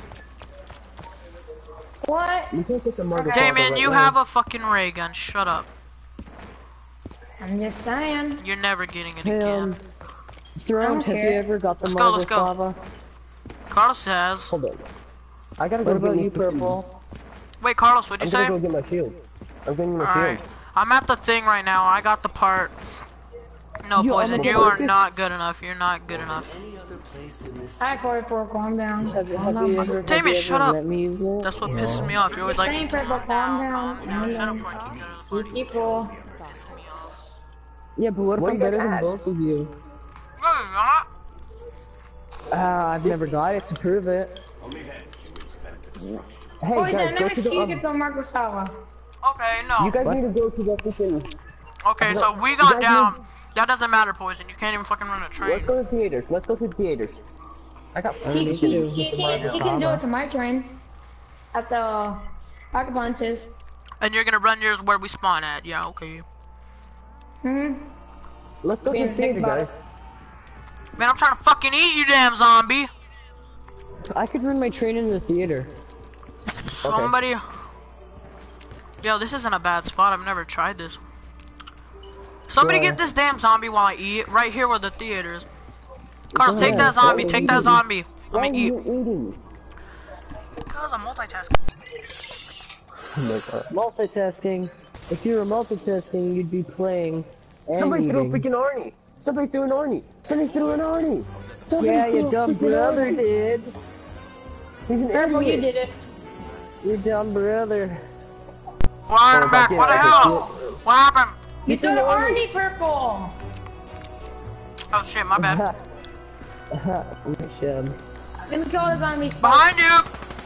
What? You can't take the Margaret. Damien, you have a fucking ray gun. Shut up. I'm just saying. You're never getting it Hey, um, again. Throne, have you care. ever got the Let's go, marble let's go. lava? Carlos has. Hold on. I gotta What go about get you, me some- Purple? Wait, Carlos, what'd I'm you gonna say? go get my shield. I'm getting my Alright. shield. I'm at the thing right now. I got the part. No, Yo, I'm Poison, at you the are focus. not good enough. You're not good enough. Alright, Corey, Corey, calm down. Have, have Calm you down. ever, Damn have it, you shut ever up. let me use it? That's what pisses me off. You're always like, Same, Purple, calm calm down, down. calm down. Shut up before I kick you out of the You party. keep cool. Pissing me off. Yeah, but what if What I'm do you better guys than add? both of you? No, you're not. Ah, I've never got it to prove it. Hey Poison, guys, I go never to the, see you um, get the Marco Sava. Okay, no. you guys need to go to the freaking. Okay, so we You got guys down. That doesn't matter, Poison. You can't even fucking run a train. Let's go to the theaters. Let's go to the theaters. I got. He, need he, to do he, can, he can do it to my train. At the Pocket Punches. And you're gonna run yours where we spawn at. Yeah, okay. Mm-hmm. Let's go to Being the a theater, big guys. Man, I'm trying to fucking eat you, damn zombie. I could run my train in the theater. Somebody. Yo, this isn't a bad spot. I've never tried this. Somebody Yeah. get this damn zombie while I eat. Right here where the theater is. Carlos, take Yeah, that zombie. why Take are that you zombie. Why Let are me eat. you eating? Because I'm multitasking. Oh my god. Multitasking. If you were multitasking, you'd be playing and Somebody threw a eating. freaking Arnie. Somebody threw an Arnie. Somebody threw an Arnie. Somebody Yeah, threw your a dumb freaking brother Arnie. did. He's an Purple, you idiot. did it. Your dumb brother. Why Oh, I'm back? yeah, What the I hell? What happened? You threw the Arnie, Purple. Oh shit, my bad. Shit. Let me kill the zombies. Behind you!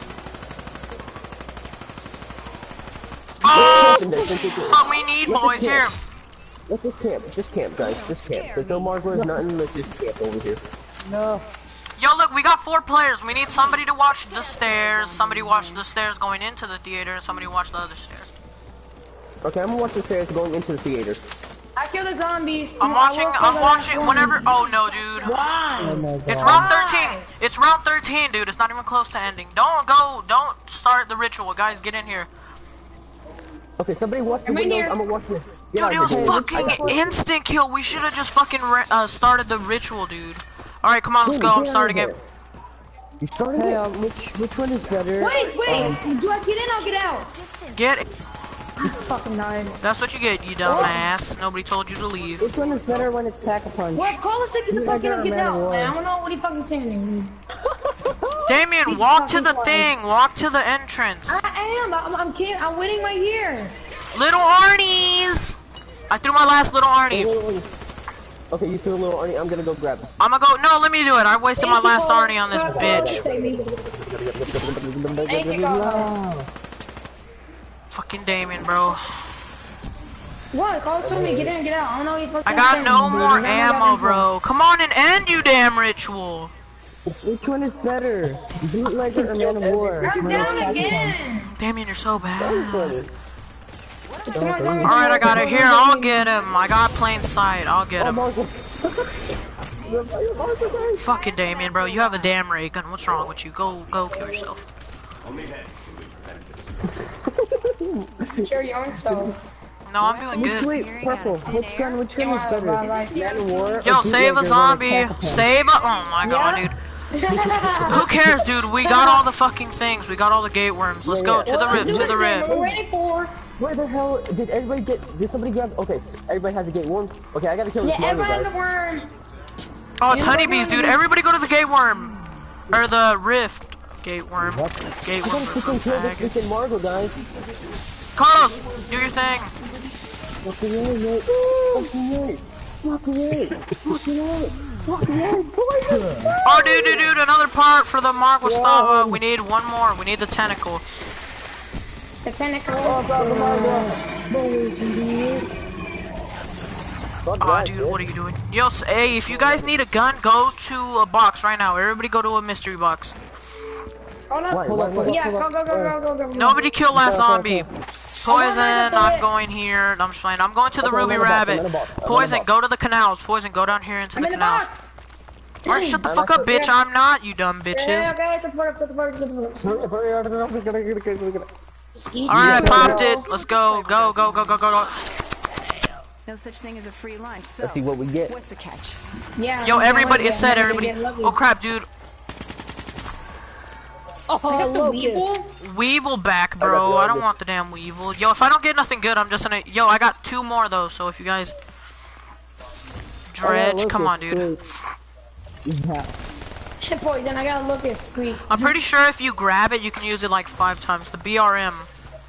Oh! What we need, boys, here. Let's just camp. Just camp, guys. Just camp. There's no markers, nothing. Let's just camp over here. No. Yo, look, we got four players. We need somebody to watch the stairs, somebody watch the stairs going into the theater, and somebody watch the other stairs. Okay, I'm gonna watch the stairs going into the theater. I killed the zombies. I'm I watching, will say I'm the watching, last one. whenever, oh no, dude. Why? Oh my god. It's round thirteen. It's round thirteen, dude. It's not even close to ending. Don't go, don't start the ritual. Guys, get in here. Okay, somebody watch the I'm in windows. here. I'm gonna watch the. Dude, it was fucking instant kill. We should have just fucking uh, started the ritual, dude. Alright, come on, let's go. I'm starting it. You started Hey, it? um, which which one is better? Wait, wait. Um, Do I get in? I'll get out. Get it. Fucking died. That's what you get, you dumbass. Nobody told you to leave. Which one is better when it's Pack-a-Punch? What? Call us get the You fuck in guys are and a get man of out, war. man. I don't know what he fucking saying. Damien, Jesus walk to fucking the Christ. thing. Walk to the entrance. I am. I'm. I'm kidding. I'm winning right here. Little Arnie's. I threw my last little Arnie. Okay, you threw a little Arnie. I'm gonna go grab it. I'm gonna go. No, let me do it. I wasted my Thank you, last Cole. Arnie on this Cole, bitch. save me. Thank you, Carlos. Fucking Damien, bro. What? Carlos told me to get in and get out. I don't know what you fucking I got saying, no dude. more I got ammo, info. bro. Come on and end, you damn ritual. Which one is better? Bootlegger or Man of War? I'm down again. Damien, you're so bad. Someone's on me. Alright, I got it. Here, I'll get him. I got plain sight. I'll get him. Fucking Damien, bro. You have a damn ray gun. What's wrong with you? Go, go kill yourself. Kill your own self. No, I'm doing Which good. way? Purple. Which gun? Which one is Yeah, better? bye, bye. Man of War? Yo, or save a Bootlegger zombie. when it's Pack-a-Punch? Save a. Oh my god, dude. Who cares, dude? We got all the fucking things. We got all the gate worms. Let's go to the Well, rib, do to it the then. rib. We're waiting for. Where the hell did everybody get? Did somebody grab? Okay, so everybody has a gate worm. Okay, I gotta kill this Yeah, Marvel everyone has guy. a worm. Oh, it's You know what honeybees, I'm dude. doing? Everybody go to the gate worm. Or the rift. Gate worm. Gate I worm. gotta freaking kill this fag. freaking Marvel guy. Carlos, do your thing. Walk away, mate. Walk away. Walk away. Walk away. Walk away. Oh, dude, dude, dude. Another part for the Mark Gustavo. We need one more. We need the tentacle. The tentacle. Oh, dude, what are you doing? Yo, s- hey, if you guys need a gun, go to a box right now. Everybody go to a mystery box. Hold up. Why, why, why? Yeah, go, go, go, go, go, go. Nobody kill last zombie. Poison, I'm I'm going here. I'm just playing. I'm going to the Okay, I'm Ruby in a box, I'm Rabbit. in a box, I'm in a Poison, box. go to the canals. Poison, go down here into I'm the in the canals. box. Alright, shut the I'm fuck not up, sure. bitch. I'm not, you dumb Yeah, bitches. okay, shut the fuck up, shut the fuck up, shut the fuck up. Just eat Alright, I it, popped bro. it. Let's go. Go, go, go, go, go, go. No such thing as a free lunch. So, Let's see what we get. what's the catch? Yeah. Yo, I'm everybody, gonna it said get- everybody. I'm gonna get Oh crap, dude. Oh, I got the Locust. Weevil. Weevil back, bro. I don't want the damn Weevil. Yo, if I don't get nothing good, I'm just gonna. Yo, I got two more though. So if you guys dredge, Oh, come on, Locust, dude. sweet. Yeah. Shit, Poison, I gotta look at sweet. I'm pretty sure if you grab it, you can use it like five times. The B R M.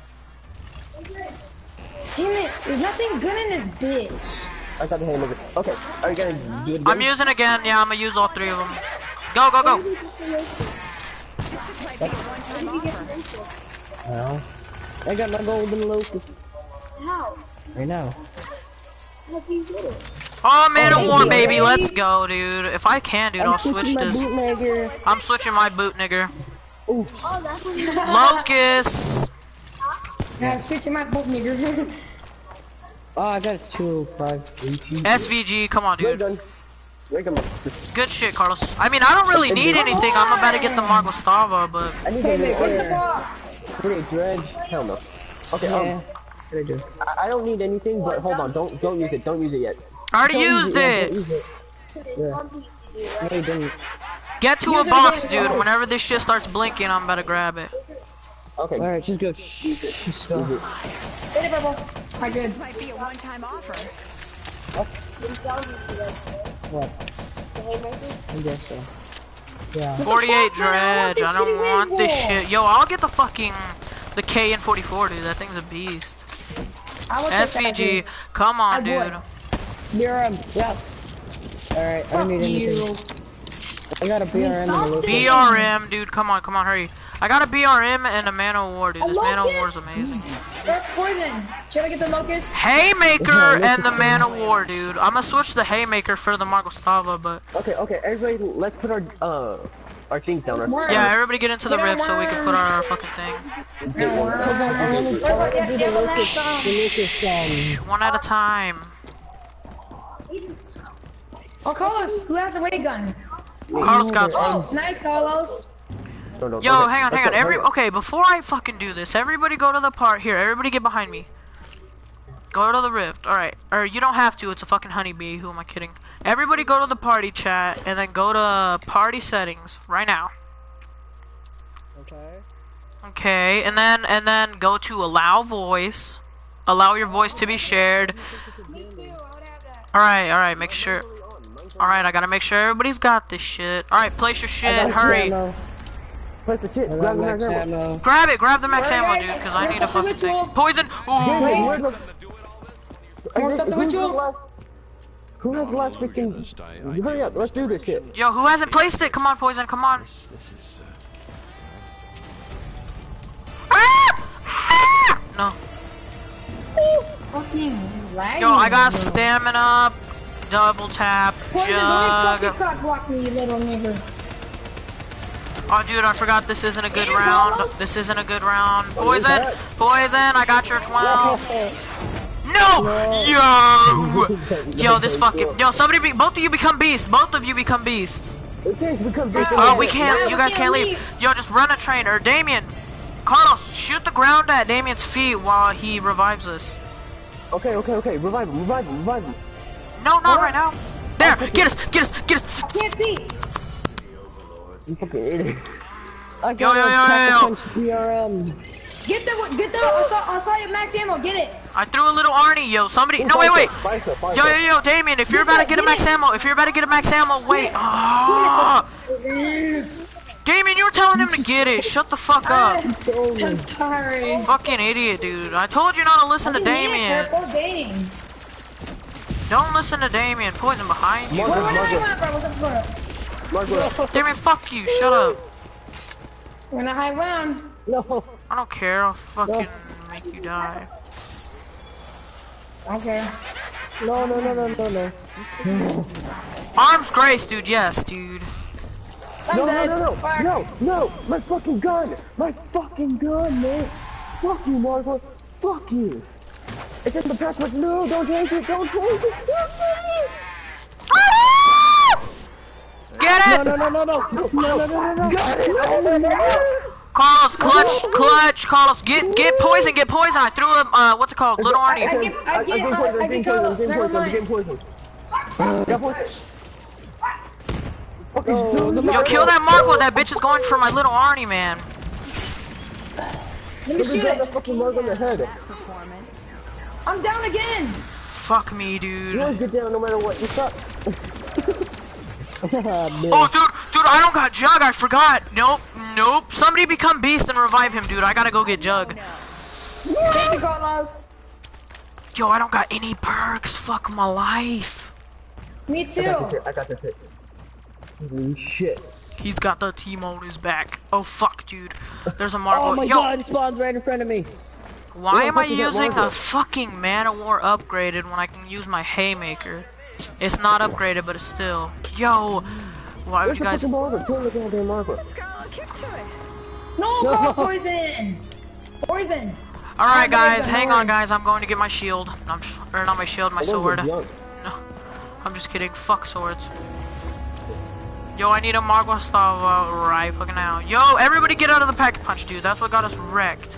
Damn it, there's nothing good in this bitch. I got the haymaker. Okay, are you gonna do it again? I'm using again. Yeah, I'm gonna use all three of them. Go, go, go. This just might be a one-time offer. Well, I got my golden Locust. How? Right now. How do you get it? Oh, Man of thank War, you. baby. Let's go, dude. If I can, dude, I'll I'm switch switching my this. bootlegger. I'm switching my boot, nigger. Oof. Oh, that's what you Locust. Yeah, switching my book, nigga. Oh, I got a two oh five. S V G, come on, Ray dude. gun. Ray gun. Good shit, Carlos. I mean, I don't really need anything. I'm about to get the Margostava, but I need Hey, to Nick, get What the Hey. box? Wait, dredge. Hell no. Okay, Yeah. um, What I do? I, I don't need anything, but hold on. Don't don't use it. Don't use it yet. I already Don't use used yeah, it. don't use it. Yeah. No, you didn't. Get to a Use it box, again. dude. Whenever this shit starts blinking, I'm about to grab it. Okay. Alright, just go. Use it. Just go. Use it. Hit it, purple. Alright, good. This might be a one-time offer. What? I guess so. Yeah. forty-eight fuck, man? I want dredge. this I don't shitty want this Red Bull. shit. Yo, I'll get the fucking the K N forty-four, dude. That thing's a beast. I will take S V that, G, dude. come on, I dude. would. B R M. Yes. Alright, I Fuck don't need you. anything. I got a B R M and a something. Locust. B R M, dude. Come on, come on, hurry. I got a B R M and a Man of War, dude. A This Man of War Locust? is amazing. That's poison. Should I get the locust? Haymaker and the Man of War, dude. I'm gonna switch the Haymaker for the Margostava, but Okay, okay. Everybody, let's put our uh our things down. Our Worms. yeah, everybody get into the Get on rift so we can put our fucking thing. Yeah, worms. I wanna, I wanna do the Yeah, yeah, Locust, let's, the um, Locust, um, One at a time. Oh, Carlos, who has the ray gun? Carlos got Oh, nice, Carlos. No, no, Yo, okay, hang on, let's hang on. go, Every hurry up. okay, before I fucking do this, everybody go to the part here. Everybody get behind me. Go to the rift. All right, or you don't have to. It's a fucking honeybee. Who am I kidding? Everybody go to the party chat and then go to party settings right now. okay. Okay, and then and then go to allow voice. Allow your voice to be shared. All right, all right. Make sure. All right, I gotta make sure everybody's got this shit. All right, place your shit. I got Hurry. ammo. Place the shit. I Grab got the max max ammo. ammo. Grab it. Grab the max Alright, ammo, guys, dude, because I where's need a the fucking thing. ritual? Poison. David, Ooh. where's the- Where's the Who's ritual? last- Who has the last freaking? I, I Hurry do up, let's do this shit. Yo, who hasn't placed it? Come on, Poison. Come on. This, this is. Uh, Ah! Ah! No. Fucking laggy. Yo, I got bro. stamina. Double tap. Poison, don't fucking Jug. cock block me, you little nigga. Oh, dude, I forgot this isn't a good Damn, round. Carlos. This isn't a good round. What is Poison. that? Poison. I got your twelve. No! Yo! Yo, this fucking... Yo, somebody be... Both of you become beasts. Both of you become beasts. Okay, because they Oh, we Yeah, can't... we You guys can't can't leave. leave. Yo, just run a train. Or Damien. Carlos, shoot the ground at Damien's feet while he revives us. Okay, okay, okay. Revive him, revive him, revive him. No, not right now. There! Get us! Get us! Get us! Can't see. You fucking idiot. I Yo, got yo, a yo, yo, Pack yo. a Punch B R M. Get the, get the, I saw, I saw your max ammo, get it. I threw a little Arnie, yo. Somebody... No, wait, wait. Bicep, bicep. Yo, yo, yo, Damien, if you're about to get a max ammo, if you're about to get a max ammo, wait. Ah. Damien, you were telling him to get it. Shut the fuck up. I'm sorry. Fucking idiot, dude. I told you not to listen to Damien. Purple game. Don't listen to Damien. Poison behind you. What, Margaret, what do I Margaret, want, bro? What's up, bro? Margaret. Damien, fuck you. Shut up. We're in a high ground. No. I don't care. I'll fucking make you die. Okay. No, no, no, no, no, no. Arms Grace, dude. Yes, dude. I'm No, no, dead. no, no, Fuck. no, no, my fucking gun, my fucking gun, man. Fuck you, Margaret. Fuck you. It's in the backpack. No, don't take it. Don't take it. Don't take it. Get No, it! no, no, no, no. No, no, no, no, no. Got it. Oh, yeah. Carlos, clutch, clutch, Carlos, get get poison, get poison. I threw a uh, what's it called? Little I, Arnie. I get, I get, I'm uh, getting I poisoned, get I'm Carlos. getting Never poisoned, I'm getting mind. poisoned. Got poisoned. Oh, the Yo, kill that Marco. That bitch is going for my little Arnie, man. Let me Look shoot at that it. fucking mark on the head. Performance. I'm down again. Fuck me, You dude. always get down no matter what. You suck. Oh, dude, dude, I don't got Jug. I forgot. Nope, nope. Somebody become Beast and revive him, dude. I gotta go get Jug. Thank you, Carlos. Yo, I don't got any perks. Fuck my life. Me too. I got this hit. Holy shit. He's got the team on his back. Oh fuck, dude. There's a Marco. Oh my Yo, god, it spawns right in front of me. why Yo, am I fuck is that using Marco? a fucking Mana War upgraded when I can use my Haymaker? It's not upgraded, but it's still. Yo, why would Where's you the guys? fucking marker? Pull the goddamn marker. Let's go. Kick to it. No, no. Poison. Poison. All right, I'm guys, gonna hang go on, guys. I'm going to get my shield. I'm just, or not my shield, my I don't sword. get No, jumped. I'm just kidding. Fuck swords. Yo, I need a Marco style uh, right fucking now. Yo, everybody get out of the pack punch, dude. That's what got us wrecked.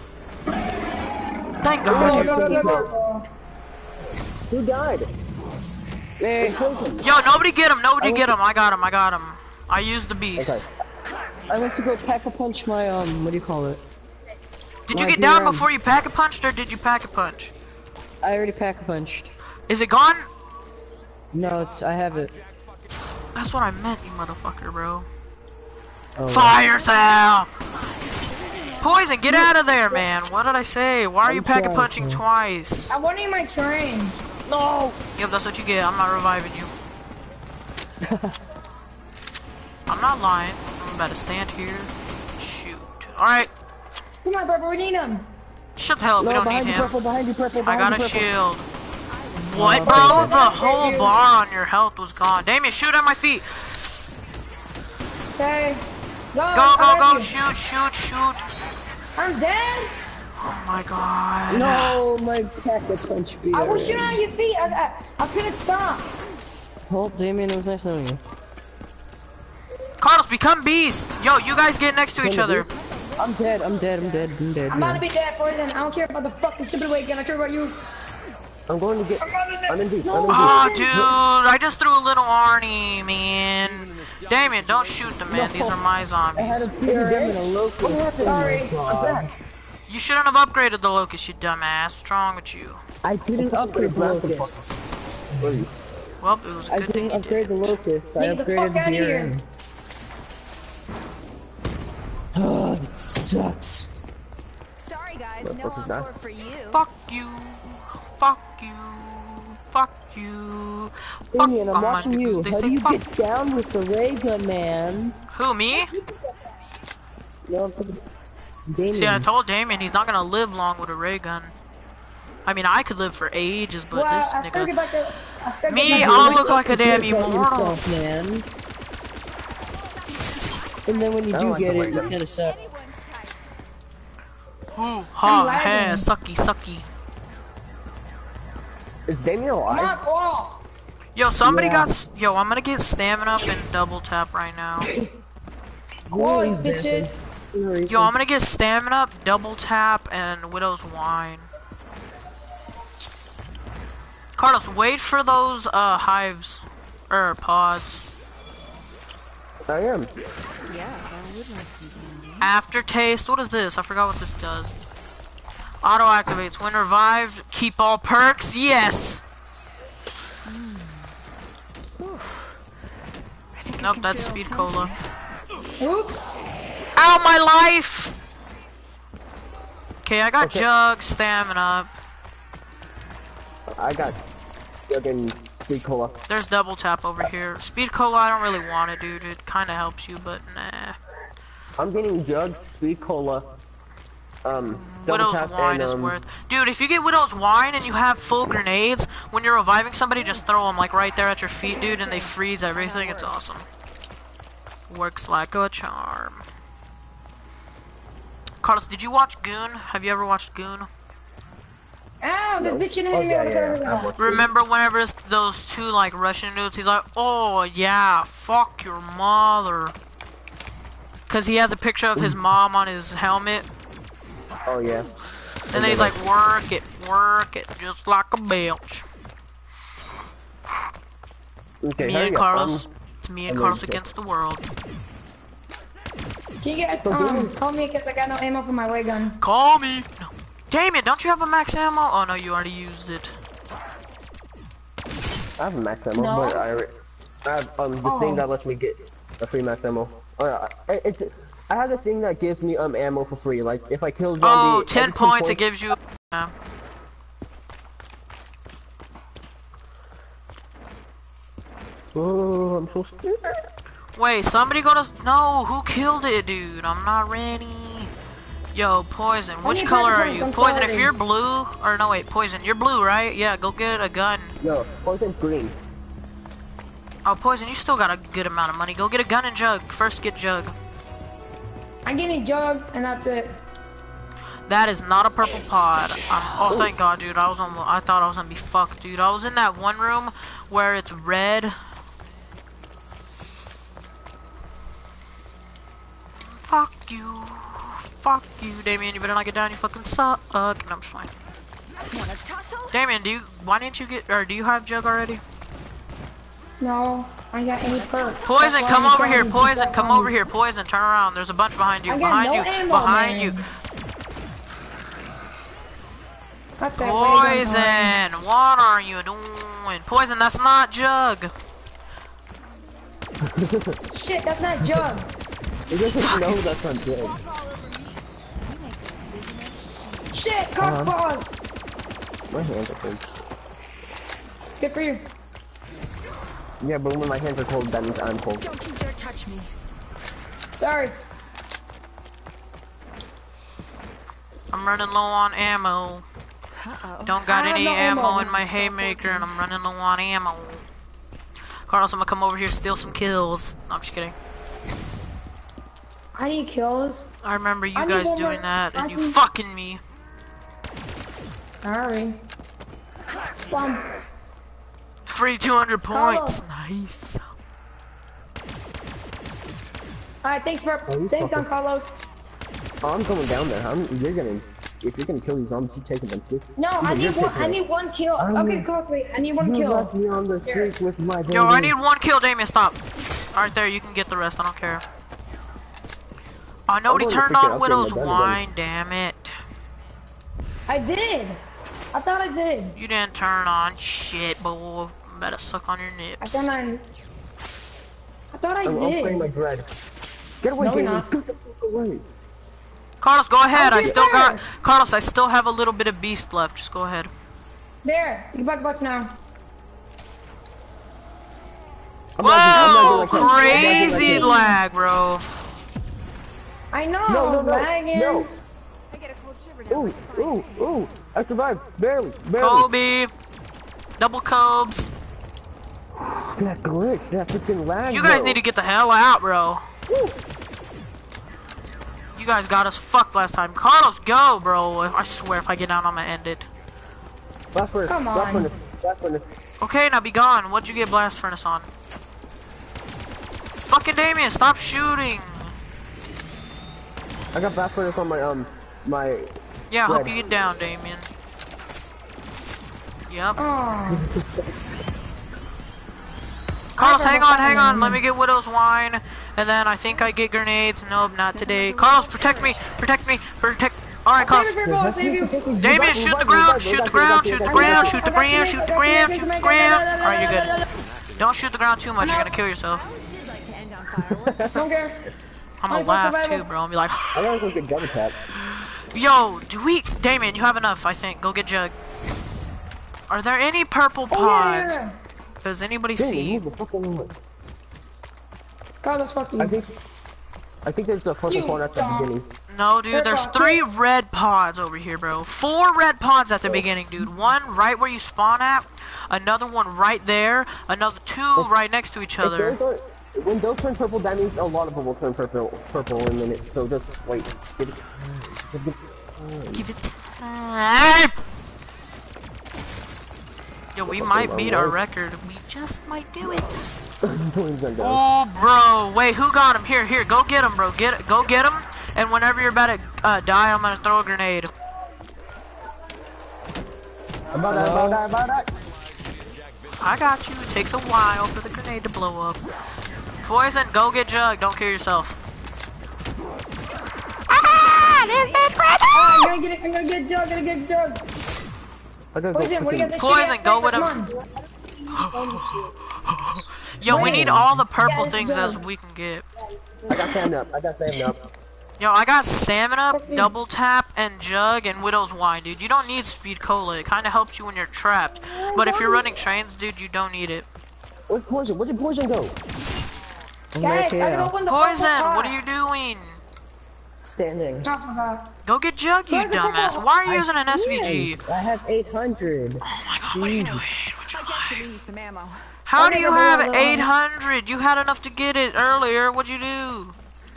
Thank God. dude. No, no, no, no. Who died? Hey, Yo, nobody get him. Nobody get him. I got him. I got him. I used the beast. Okay. I went to go pack a punch my um, what do you call it? Did you My get down D R M. before you pack a punched, or did you pack a punch? I already pack a punched. Is it gone? No, it's I have it. That's what I meant, you motherfucker, bro. Oh, Fire sale! Poison, get out of there, man. What did I say? Why are you I'm pack a trying punching to. twice? I want to my trains. No! Yep, that's what you get. I'm not reviving you. I'm not lying. I'm about to stand here. Shoot. Alright. Come on, Purple, we need him. Shut the hell up. No, We don't behind need you, him. purple, behind you, purple, I behind got you, a purple. shield. What, Oh, bro? my The God. whole you. bar on your health was gone. Damien, shoot at my feet. Okay. Go, Go, go, go. Shoot, shoot, shoot. I'm dead. Oh my god. No, my pack a punch beat. I was shooting at your feet. I, I, I couldn't stop. Oh, Damien, it was nice knowing you. Carlos, become beast. Yo, you guys get next to each Become a other. I'm dead, I'm dead, I'm dead, I'm dead. I'm about to man. be dead, Poison. I don't care about the fucking stupid awakening. I care about you. I'm going to get. I'm in deep. I'm in deep. Oh, dude, I just threw a little Arnie, man. Damien, don't shoot them, man. These are my I had zombies. a P R M and a locust. Sorry. You shouldn't have upgraded the Locust, you dumbass. What's wrong with you? I didn't upgrade the locust. Well, it was a I good thing didn't you upgrade did. the locust. I Get the upgraded fuck the outta P R here. M. Oh, that sucks. Sorry, guys. What the No fuck is that? encore for you. Fuck you. Fuck you. Fuck you. Fuck Damien, I'm watching Commander you. Goose. They How say do you fuck. get down with the ray gun, man? Who, me? No, I'm talking- Damien. See, I told Damien he's not gonna live long with a ray gun. I mean, I could live for ages, but Well, this I still get nigga... back the. I still get Me, back the- I'll look like a You damn can't tell immortal. yourself, man. And then when you I do like get the it, ray you gun. kind of suck. Ooh, ha, lagging. ha, sucky, sucky. Is Damien alive? Knock off. Yo, somebody Yeah. got... s- Yo, I'm gonna get stamina up and double tap right now. Oi, Really, bitches. Really. Yo, I'm gonna get stamina up, double tap, and Widow's Wine. Carlos, wait for those uh hives. Er, pause. I am. Yeah, I would like some candy. Aftertaste, what is this? I forgot what this does. Auto activates. When revived, keep all perks. Yes! Nope, that's speed cola. Oops. Ow, my life! Okay, I got Okay. jug, stamina. I got. Fucking Speed Cola. There's double tap over here. Speed cola, I don't really want it, dude. It kind of helps you, but nah. I'm getting Jug, Speed Cola. Um, double Widow's tap Wine and, is um, worth. Dude, if you get Widow's Wine and you have full grenades, when you're reviving somebody, just throw them like right there at your feet, dude, and they freeze everything. It's awesome. Works like a charm. Carlos, did you watch Goon? Have you ever watched Goon? Ow, this bitch in Oh, here. yeah, yeah, yeah. I'm watching. Remember whenever it's those two like Russian dudes, he's like, oh yeah, fuck your mother. Cause he has a picture of his mom on his helmet. Oh yeah. And then he's like, work it, work it, just like a bitch. Okay, Me hurry and up, Carlos. um, It's me and I'm Carlos ready to against the world. Can you guys um call me because I got no ammo for my ray gun? Call me. No. Damien, don't you have a max ammo? Oh no, you already used it. I have a max ammo, No. but I, I have um the Oh. thing that lets me get a free max ammo. Oh yeah, I- it's I have the thing that gives me um ammo for free. Like if I kill zombie, Oh, every ten points, it gives you. Yeah. Oh, I'm so scared. Wait, somebody go to. No, who killed it, dude? I'm not ready. Yo, Poison, which need color are microphones, you? I'm Poison, if sorry. you're blue, or no, wait, Poison, you're blue, right? Yeah, go get a gun. No, poison's green. Oh, Poison, you still got a good amount of money. Go get a gun and jug. First, get jug. I'm getting jug and that's it. That is not a purple pod. Um, oh, thank God, dude. I was on. I thought I was gonna be fucked, dude. I was in that one room where it's red. Fuck you. Fuck you, Damien. You better not get down. You fucking suck. No, I'm just fine. Wanna tussle? Damien, do you? Why didn't you get? Or do you have jug already? No, I ain't got any perks. Poison, That's why come I'm over here. trying to Poison, keep come that over on. here. Poison, turn around. There's a bunch behind you. I got Behind no you. ammo, Behind man. you. That's that ray gun Poison, time. what are you doing? Poison, that's not jug. Shit, that's not jug. You doesn't know that's not good. Shit, cock balls. My hands are cold. Good for you. Yeah, but when my hands are cold, that means I'm cold. Don't you dare touch me. Sorry. I'm running low on ammo. Uh-oh. Don't got I have any no ammo, ammo. in my haymaker, and I'm running low on ammo. Carlos, I'm gonna come over here, steal some kills. No, I'm just kidding. I need kills. I remember you I need guys one doing more- that, and I you can- fucking me. Sorry. Bum. Free two hundred points. Carlos. Nice. Alright, thanks for you thanks fucking- on Carlos. Oh, I'm going down there. I'm, you're gonna, if you're gonna kill these zombies, you taking them too. No, I You're need one taking I them. need one kill. I'm- Okay, Carlos, wait, I need one You kill. left me on the Here. street with my baby. Yo, I need one kill, Damien. Stop. Alright, there. You can get the rest. I don't care. Oh, nobody going to turned freaking on upgrade Widow's my gun Wine. Damn it. I did. I thought I did. You didn't turn on shit, but better suck on your I nips. thought I I thought I I'm upgrading my did. dread. Get away, No, we're Jamie. not. Get the fuck away. Carlos, go ahead. I'm I still got. serious. Carlos, I still have a little bit of beast left. Just go ahead. There, you can back bucks now. I'm not- I'm not Whoa! doing like that. I'm not doing Crazy like that. lag, bro. I know, No, I no, was no, lagging. no. I get a cold shiver now. Ooh, ooh, ooh. I survived. Barely, barely. Kobe. Double Cobes. That glitch, that freaking lag. You guys bro. need to get the hell out, bro. You guys got us fucked last time. Carlos, go, bro. I swear if I get down, I'm gonna end it. Blast furnace, Come blast on. furnace, blast furnace. Okay, now be gone. What'd you get blast furnace on? Fucking Damien, stop shooting. I got blast furnace on my, um, my... Yeah, hope Red. you get down, Damien. Yep. Oh, Carlos, I got hang no on, hang fucking on. ammo. Let me get Widow's Wine. And then I think I get grenades. Nope, not today. Carlos, protect me. Protect me. Protect. Alright, save Carlos. it, Purple, I'll save you. Damien, shoot the ground. Shoot the ground. Shoot the ground. Shoot the ground. Shoot the ground. Shoot the ground. Alright, you're good. Don't shoot the ground too much. You're gonna kill yourself. I always did like to end on fireworks. Don't care. I'm gonna Only for laugh survival. too, bro. I'm be like, I gotta go get gun attack. yo, do we? Damien, you have enough, I think. Go get Jug. Are there any purple Oh, yeah, pods? yeah, yeah. Does anybody Jamie, see? move the fucking way. Carlos, fuck you. I think... I think there's a purple You corner at the dumb. beginning. No, dude, there's Purple, three red pods over here, bro. Four red pods at the beginning, dude. One right where you spawn at, another one right there, another two right next to each If other. those are, when those turn purple, that means a lot of them will turn purple, purple in a minute. So just wait. Give it, give it time. Give it time. Yo, we We might beat our record. We just might do it. Oh, bro. Wait, who got him? Here, here. Go get him, bro. Get it. Go get him. And whenever you're about to uh, die, I'm gonna throw a grenade. I'm about to die, about to die, about to die. I got you. It takes a while for the grenade to blow up. Poison, go get Jug. Don't kill yourself. Ah! This bitch right Oh, I'm gonna get it. I'm gonna get Jug. I'm gonna get Jug. Poison, what do you got this Poison, shit? go with him. Yo, we need all the purple Yeah, things Jug. as we can get. I got stamina up. I got stamina up. Yo, I got stamina, double tap, and Jug, and Widow's Wine, dude. You don't need Speed Cola. It kind of helps you when you're trapped. But if you're running trains, dude, you don't need it. Where's Poison? Where did Poison go? Guys, I gotta open the Poison, purple what are pot. you doing? Standing. Oh my god. Go get Jug, you Poison, dumbass. purple. Why are you using an S V G? Yes, I have eight hundred. Oh my god, what are you doing? What's your I guess we life? need some ammo. How Okay, do you go have ahead, go eight hundred? You had enough to get it earlier. What'd you do?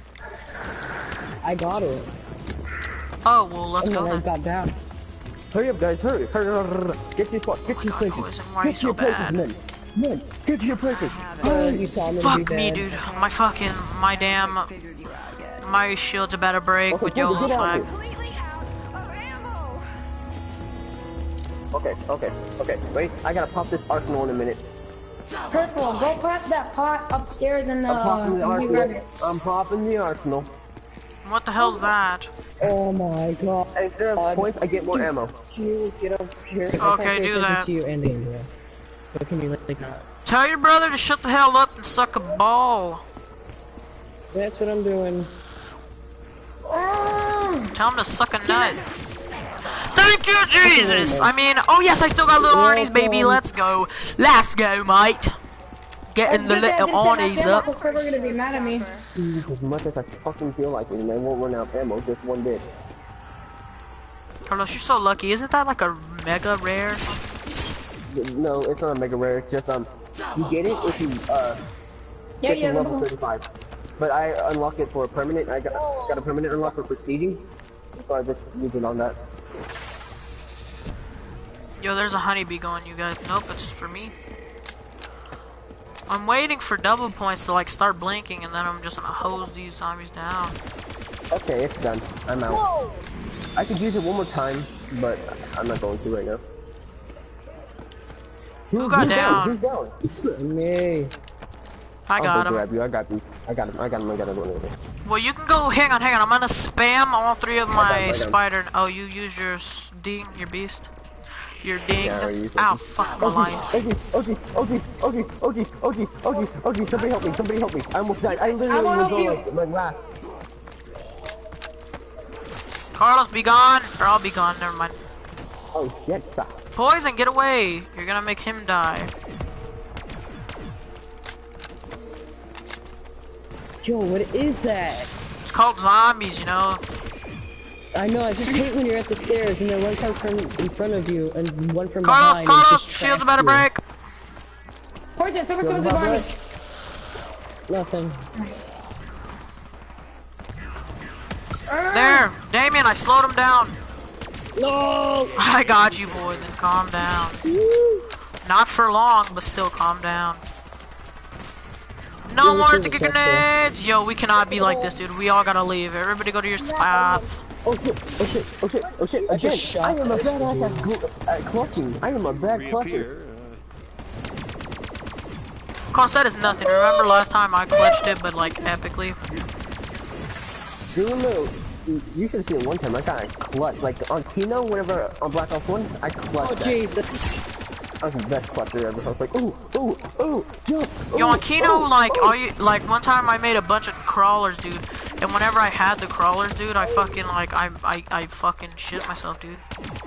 I got it. Oh, well, let's And go then I then. got down. Hurry up, guys. Hurry. Hurry. hurry, hurry. Get your spot. Get your God, places. Poison, why are you Get so your places, bad? men. Men, get to your places. Oh, you saw me Fuck be me, bad. dude. My fucking, my damn, Figured you out yet. my shield's about to break Okay, with Poison, YOLO get out swag. of here. Completely out of ammo. Okay, okay, okay. Wait, I gotta pop this arsenal in a minute. Purple, go pop that pot upstairs and uh, I'm popping the we grab it. arsenal. I'm popping the arsenal. What the hell's that? Oh my god. And instead of points, I get more ammo. You get up here. Okay, do that. To you and Andrea. So can you like that? Tell your brother to shut the hell up and suck a ball. That's what I'm doing. Tell him to suck a nut. Thank you, Jesus! I mean, oh yes, I still got little Arnie's, baby. Let's go. Let's go, mate. Getting the little Arnie's up. We're gonna be mad at me. As much as I fucking feel like it, and I won't run out of ammo just one bit. Carlos, you're so lucky. Isn't that like a mega rare or something? No, it's not a mega rare. It's just um, you get it if you uh Yeah, get to yeah. level thirty-five. But I unlocked it for a permanent. I got got a permanent unlock for prestiging, so I just used it on that. Yo, there's a honeybee going, you guys. Nope, it's for me. I'm waiting for double points to like start blinking, and then I'm just gonna hose these zombies down. Okay, it's done. I'm out. Whoa. I could use it one more time, but I'm not going to right now. Who got Who's down? Who's down? Me. I I'll got go him. grab you. I got these. I got him. I got him. I got him. Well, you can go. Hang on, hang on. I'm gonna spam all three of I got my him, I got him. spider. Oh, you use your s- ding, your beast, your ding. Yeah, I use Ow, it. fuck my line. Okay, okay, okay, okay, okay, okay, okay, okay. Somebody help me. Somebody help me. I almost died. I literally I will was help going you. like, like last. Carlos, be gone, or I'll be gone. Never mind. Oh shit! Stop. Poison, get away. You're gonna make him die. Yo, what is that? It's called zombies, you know. I know, I just hate when you're at the stairs and then one comes from in front of you and one from Carlos, behind. Carlos, and just shield's traps about to you. break. Poison, super, Yo, super, my super. bad. Nothing. There, Damien, I slowed him down. No! I got you, boys, and calm down. Not for long, but still calm down. No Yeah, more we ticket should have grenades! Yo, we cannot be like this, dude. We all gotta leave. Everybody go to your spot. Oh shit! Oh shit! Oh shit! Oh shit! Again, just shot I am a badass at, gl at clutching. I am a bad clutcher. Reappear. Uh, Carlos, that is nothing. Remember last time I clutched it, but like epically? Do a little. You should have seen it one time. I got a clutch. Like on Kino, whenever on Black Ops one, I clutched Oh, that. Jesus. I was the best clutcher ever. I was like, ooh, ooh, ooh, jump. Yo, ooh, on Kino, ooh, like, ooh. all you, like, one time I made a bunch of crawlers, dude. And whenever I had the crawlers, dude, I fucking, like, I, I, I fucking shit myself, dude.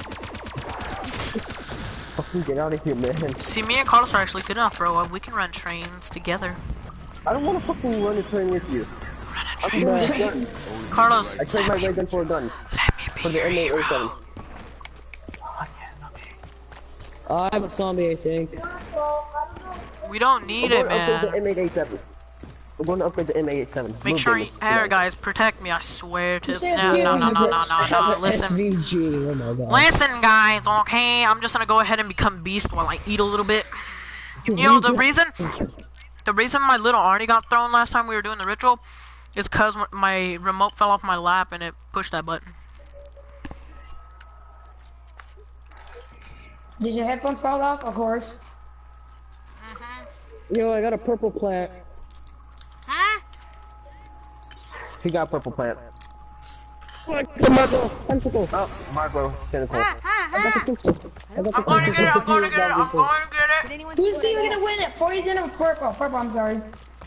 Fucking get out of here, man. See, me and Carlos are actually good enough, bro. We can run trains together. I don't want to fucking run a train with you. Run a I'm train. doing a gun. Carlos, I traded my ray gun for a gun. let me be For the your M eight oh seven. hero. Oh, I have a zombie, I think. We don't need I'll it, go- I'll take man. the M eight A seven. We're going to upgrade the M eighty-seven. Make sure you, hey guys, protect me. I swear to. You said No, you no, no, wanted no, to no, no, no. Listen, S V G, oh my god. listen, guys. Okay, I'm just gonna go ahead and become beast while I eat a little bit. You know the reason? The reason my little Arnie got thrown last time we were doing the ritual is cause my remote fell off my lap and it pushed that button. Did your headphones fall off? Of course. Mm-hmm. Yo, I got a purple plant. Hmm? He got a purple plant. Marco, tentacle. Oh, Marco, tentacle. I got the tentacle. I got the I'm going to get it. I'm going to get it. I'm going to get Did it. anyone Who's see even gonna win it? Poison or purple? Purple, I'm sorry.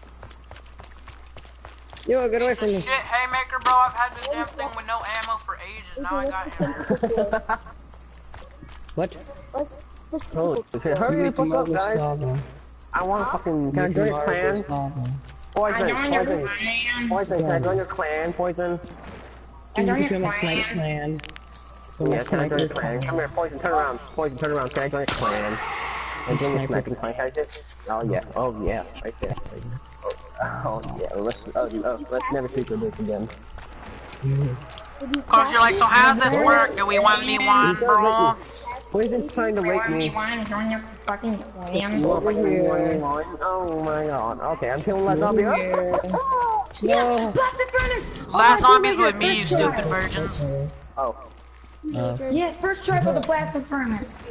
Yo, get away Piece from of me. shit, haymaker, bro. I've had this damn thing with no ammo for ages. Now I got ammo. What? Oh, okay, hurry the fuck up, guys. I want to fucking. Can I join your clan? Poison, I join your poison. clan. Poison, can I join your clan? Poison. I join You can your join my sniper clan. clan. Join my Yeah, can I join your sniper clan? clan. Come here, Poison, turn around. Poison, turn around. Can I join your clan? Can I join your sniping clan? Can I just... Oh yeah, oh yeah, right there. Oh yeah, let's, oh, oh, let's never speak of this again. Cause you're like, so how's this work? Do we one v one, bro? Poison's trying to rape me. One, join your fucking clan. You want fucking one v one? Oh my god. Okay, I'm killing less zombie. Yes! Blasted furnace! Last Oh, zombies good, with me, you first try. stupid virgins. Oh. Uh, Yes, first try for the blasted furnace.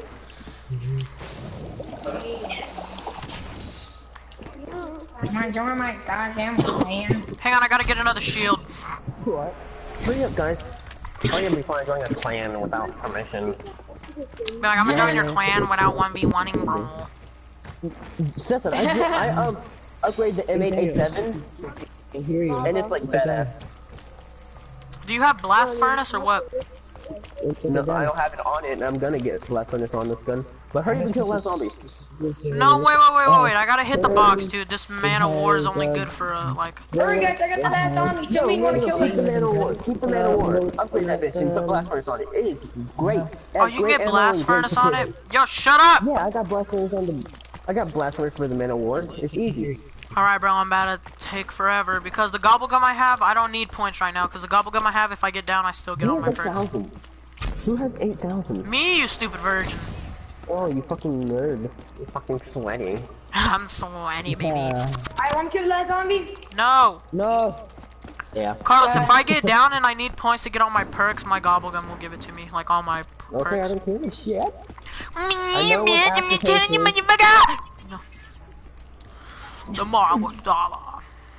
Yes. Come on, join my goddamn clan. Hang on, I gotta get another shield. What? Hurry up, guys. I'm gonna be fine joining a clan without permission. Be like, I'm gonna join your clan without one v one-ing, bro. Seth, I, did, I um upgrade the M eighty-seven, I hear you. and it's like badass. Do you have blast furnace or what? No, I don't have it on it, and I'm gonna get blast furnace on this gun. But hurry up and kill less zombies. No, wait, wait, wait, wait, wait. I gotta hit the box, dude. This Man of War is only good for, uh, like... Hurry, guys, I got the last zombie. Tell me you wanna kill Keep the me. man of war. Keep the man of war. Upgrade that bitch and put blast furnace on it. It is great. Oh, you get blast furnace on it? Yo, shut up! Yeah, I got blast furnace on the. I got blast furnace for the man of war. It's easy. Alright, bro, I'm about to take forever. Because the gobblegum I have, I don't need points right now. Because the gobblegum I have, if I get down, I still get all Who my has eight perks. thousand? Who has eight thousand? Me, you stupid virgin. Oh, you fucking nerd. You fucking sweaty. I'm sweaty, baby. Uh, I wanna kill the last zombie. No! no. Yeah. Carlos, if I get down and I need points to get all my perks, my gobblegum will give it to me. Like, all my perks. Okay, I don't care shit. Me, know what me, aftertaste me, killing you, is. motherfucker! No. The Marvel dollar.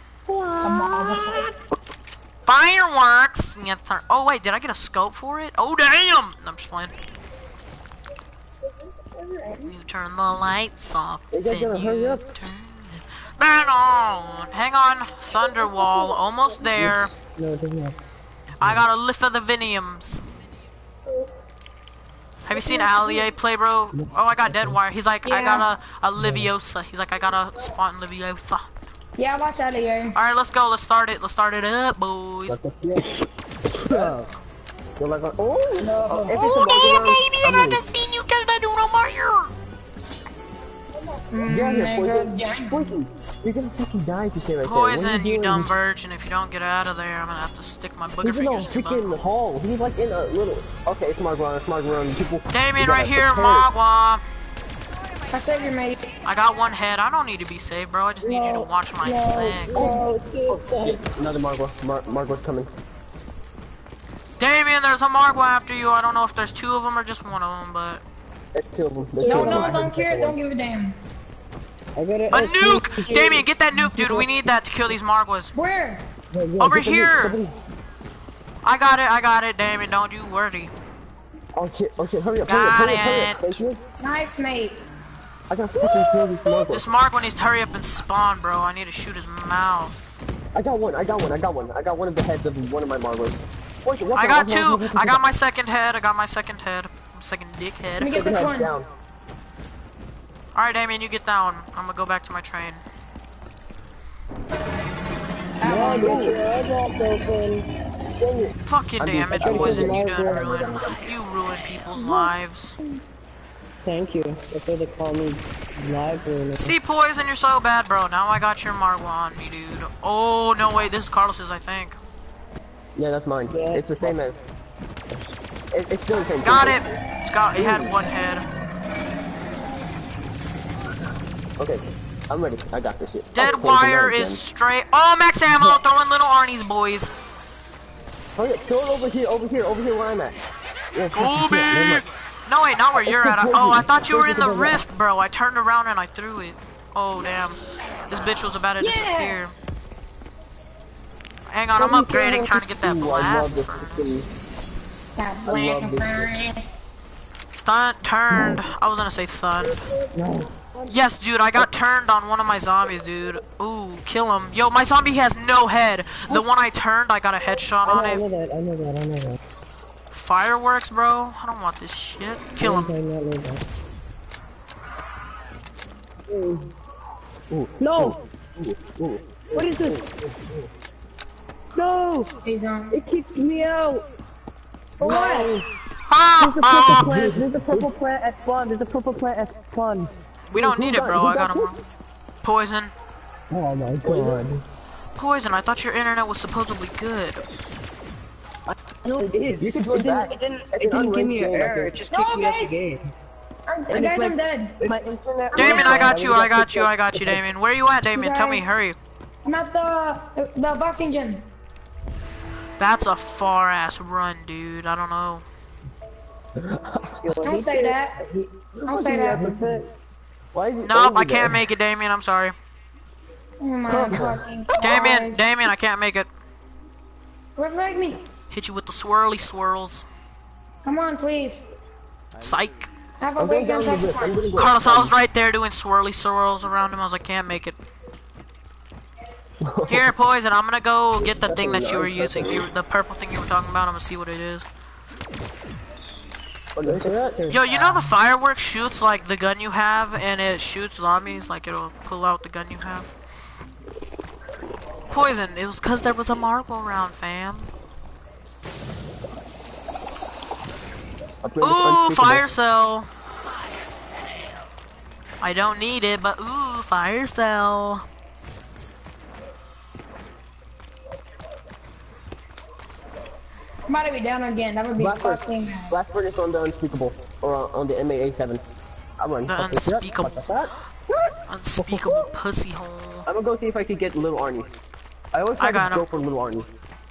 Fireworks! Yeah, turn- oh wait, did I get a scope for it? Oh damn! No, I'm just playing. You turn the lights off. You guys then gotta hurry you up. turn it back on. Hang on, Thunderwall, almost there. No, it doesn't have. I got a lift of the Viniums. Have you seen Allier play, bro? Oh, I got Deadwire. He's like, I got a, a Liviosa. He's like, I got a Spawn Liviosa. Yeah, watch out of here. Alright, let's go. Let's start it. Let's start it up, boys. Yo. You're like, oh, no. Oh, if it's a Oh, Pokemon, damn, baby, and I I'm just seen you kill that dude on my ear. Mm, Yeah, yeah, nigga, poison. damn. Poison. You're gonna fucking die if you stay right Poison, there. What are you doing? dumb virgin. If you don't get out of there, I'm gonna have to stick my booger He's in a fingers in your freaking butt. hall. He's like in a little. Okay, it's Smart Run, Smart Run. People. Damien you right gotta here, prepare. Magua. I saved your mate. I got one head. I don't need to be saved, bro. I just need you to watch my six. Oh, suicide. Another Margwa. Mar Margwa's coming. Damien, there's a Margua after you. I don't know if there's two of them or just one of them, but... It's two of them. There's two No, of no, them. don't care. Don't give a damn. I got it. A nuke! Damien, get that nuke, dude. We need that to kill these Marguas. Where? Over here! I got it, I got it, Damien. Don't you worry. Oh shit! Oh shit! Hurry up! Got hurry up! Hurry up! it. Hurry up! Thank you. Nice, mate. I gotta fucking kill this Margwa. This Margua needs to hurry up and spawn, bro. I need to shoot his mouth. I got one. I got one. I got one. I got one of the heads of one of my Margwas. Wait, what I the- got what the- what the- two. I got my second head. I got my second head. Second dick Let head. me get this Head one. down. Alright, Damien, you get that one. I'm gonna go back to my train. No, get your eyeballs open. Fucking I'm damn it, just- I'm Poison. You just- done ruined. You ruined people's lives. Thank you. That's why they call me live ruiner. See, Poison, you're so bad, bro. Now I got your Margwa on me, dude. Oh, no, wait, this is Carlos's, I think. Yeah, that's mine. Yeah. It's the same as. It, it's still the same. Got thing. it. It's got, it had one head. Okay, I'm ready. I got this shit. Dead Oh, wire again. is straight. Oh, max ammo, throwing little Arnie's, boys. Oh yeah, throw it over here, over here, over here where I'm at. Yeah, Kobe! never mind. No, wait, not where you're at. I, oh, I thought you were in the rift, bro. I turned around and I threw it. Oh, damn. This bitch was about to disappear. Yes! Hang on, I'm upgrading, trying to get that Ooh, I love blast this first. freaking- That I love black this. furnace. Thun turned. I was gonna say thun. No. Yes, dude, I got turned on one of my zombies, dude. Ooh, kill him. Yo, my zombie has no head. The one I turned, I got a headshot on I know it. that, I know that, I know that. Fireworks, bro. I don't want this shit. Kill him. I know that. Ooh. Ooh. No! Ooh, ooh. What is this? No! He's on. It kicked me out! For what? Ah, There's a purple ah. plant, there's a purple plant at spawn, there's a purple plant at spawn. We don't need it, bro. I got him. Poison. Oh my god. Poison, I thought your internet was supposedly good. No, it is. You can It join didn't, back. it didn't, It's it didn't an give me unranked an game, I error, it think. just No, kicked me out the guys. game. I'm, And guys, it's I'm dead. My internet. Damien, I got you, I got kicked you, out. I got you, Damien. Where you at, Damien? Tell me, hurry. I'm at the, the the boxing gym. That's a far ass run, dude. I don't know. Don't say that. Don't say that. Why is it Nope, over I can't there? make it, Damien. I'm sorry. Oh my fucking Damien, gosh. Damien, I can't make it. Revive me. Hit you with the swirly swirls. Come on, please. Psych. Have a I'm going wake down up the rift. I'm gonna go. Carlos, I was right there doing swirly swirls around him. I was like, can't make it. Here, Poison, I'm gonna go get the thing that you were using. You, the purple thing you were talking about. I'm gonna see what it is. Yo, you know the fireworks shoots like the gun you have, and it shoots zombies, like it'll pull out the gun you have. Poison, it was cause there was a marble round, fam. Ooh, fire cell. I don't need it, but ooh, fire cell. I'm about to be down again. That would be Blackbird. fucking. Blackbird is on the unspeakable, or on, on the M A A seven. I run. The Fucking shit. unspeakable. What the fuck? Unspeakable pussy hole. I'm gonna go see if I can get little Arnie. I always try I got to go him. for little Arnie.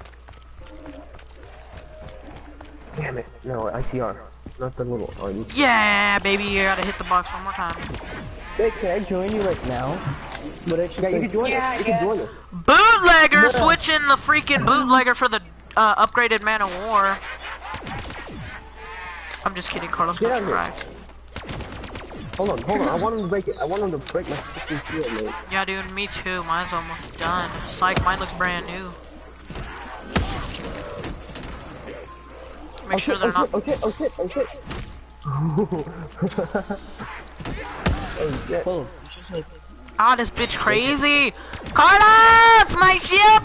Damn it! No, I C R, not the little Arnie. Yeah, baby, you gotta hit the box one more time. Hey, can I join you right now? But I should Yeah, you can join Yeah, us. You I can join guess. us. Bootlegger switching the freaking bootlegger for the uh, upgraded Man of War. I'm just kidding, Carlos. Get Don't you out cry. Hold on, hold on. I want him to break it. I want him to break my fucking shield, man. Yeah, dude, me too. Mine's almost done. Psych, mine looks brand new. Make sure they're not. Oh shit! Oh shit! Oh shit! Oh shit! Oh, Ah, this bitch crazy. Carlos, my shit,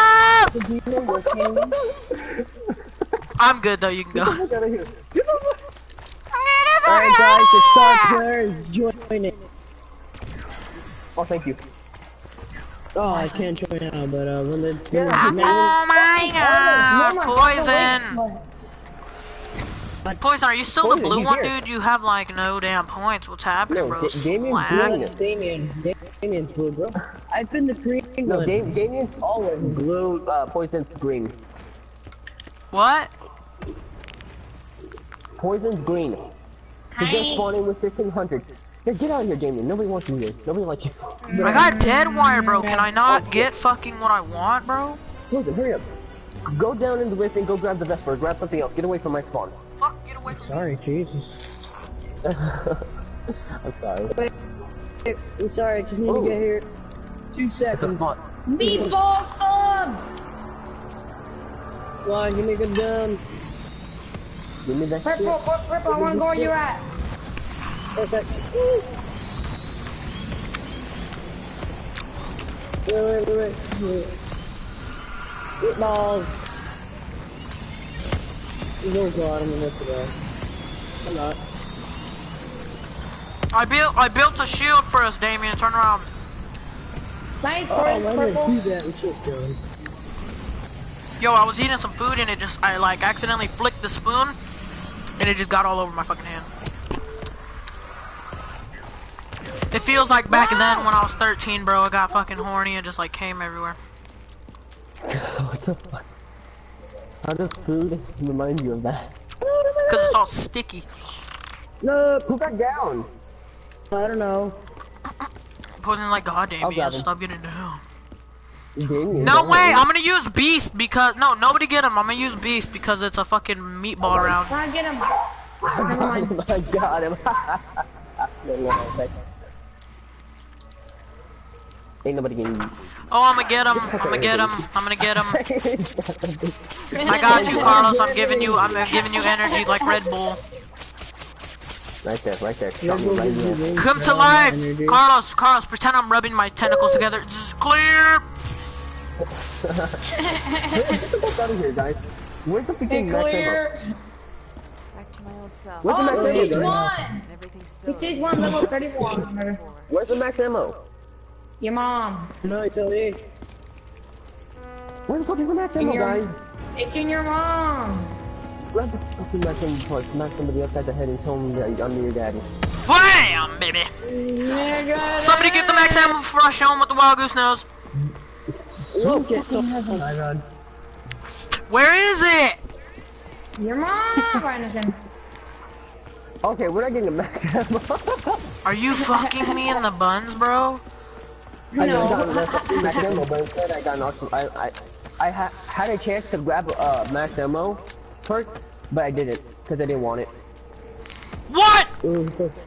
bro. I'm good though. You can go. Get out of here! alright guys, the star players join it. Oh, thank you. Oh, I can't join now, but uh, when the Oh my god, No more Poison. fucking Poison, are you still the Poison, blue he's one, here. dude? You have like no damn points. What's happening, No, bro? Da- Damien's Slag. blue. Damien, Damien's blue, bro. I've been the green No, one. Dam Damien's always blue. Uh, Poison's green. What? Poison's green. He's just spawning with fifteen hundred. Yeah, get out of here, Damien. Nobody wants you here. Nobody likes you. I got dead wire, bro. Can I not get fucking what I want, bro? Poison, hurry up. Go down in the rift and go grab the Vesper. Grab something else. Get away from my spawn. Fuck, get away from me. Sorry, Jesus. I'm sorry. Wait, wait, I'm sorry, I just need Ooh. to get here. Two It's a seconds. spawn. meatball subs. Come on, give me a good gun. Give me that Purple, shit. purple, purple. I wanna go where you at. Perfect. Woo. Wait, wait, wait, wait. Get balls. Oh god, I'm gonna miss it all. I'm not. I built I built a shield for us, Damien. Turn around. Nice, Oh, I purple. wanted to do that and shit going. Yo, I was eating some food and it just I like accidentally flicked the spoon and it just got all over my fucking hand. It feels like back Wow. then when I was thirteen, bro. I got fucking horny and just like came everywhere. What the fuck? How does food remind you of that? Cause it's all sticky. No, put that down. I don't know. Posing like, God damn I'll grab it, him. stop getting down. Damien, No don't way, worry. I'm gonna use Beast because no, nobody get him. I'm gonna use Beast because it's a fucking meatball round. Come on, get him. Never mind. I got him. Ain't nobody getting you. Oh, I'm gonna get him. I'm gonna get him. I'm gonna get him. I got you, Carlos. I'm giving you. I'm giving you energy like Red Bull. Right there, right there. Shot me right there. Come to life, Carlos. Carlos, pretend I'm rubbing my tentacles together. This is clear. Get the fuck out of here, guys. Where's the Hey, freaking max ammo? clear. Back to my old self. Where's the max Oh, ammo, stage guys? one. Everything's He still. stage one, level thirty-one. Where's the max ammo? Your mom. No, it's only. Where the fuck is the max ammo, Your- guys? It's in your mom. Grab the fucking max ammo before I smack somebody upside the head and tell them that I'm your daddy. Bam, baby. Nigga. Somebody give the max ammo before I show him what the wild goose knows. Someone get some I run. Where is it? Your mom. Reineken. Okay, we're not getting a max ammo. Are you fucking me in the buns, bro? I No. got max, max ammo, but instead I got an awesome. I I I ha had a chance to grab uh max ammo perk, but I didn't because I didn't want it. What? Ooh,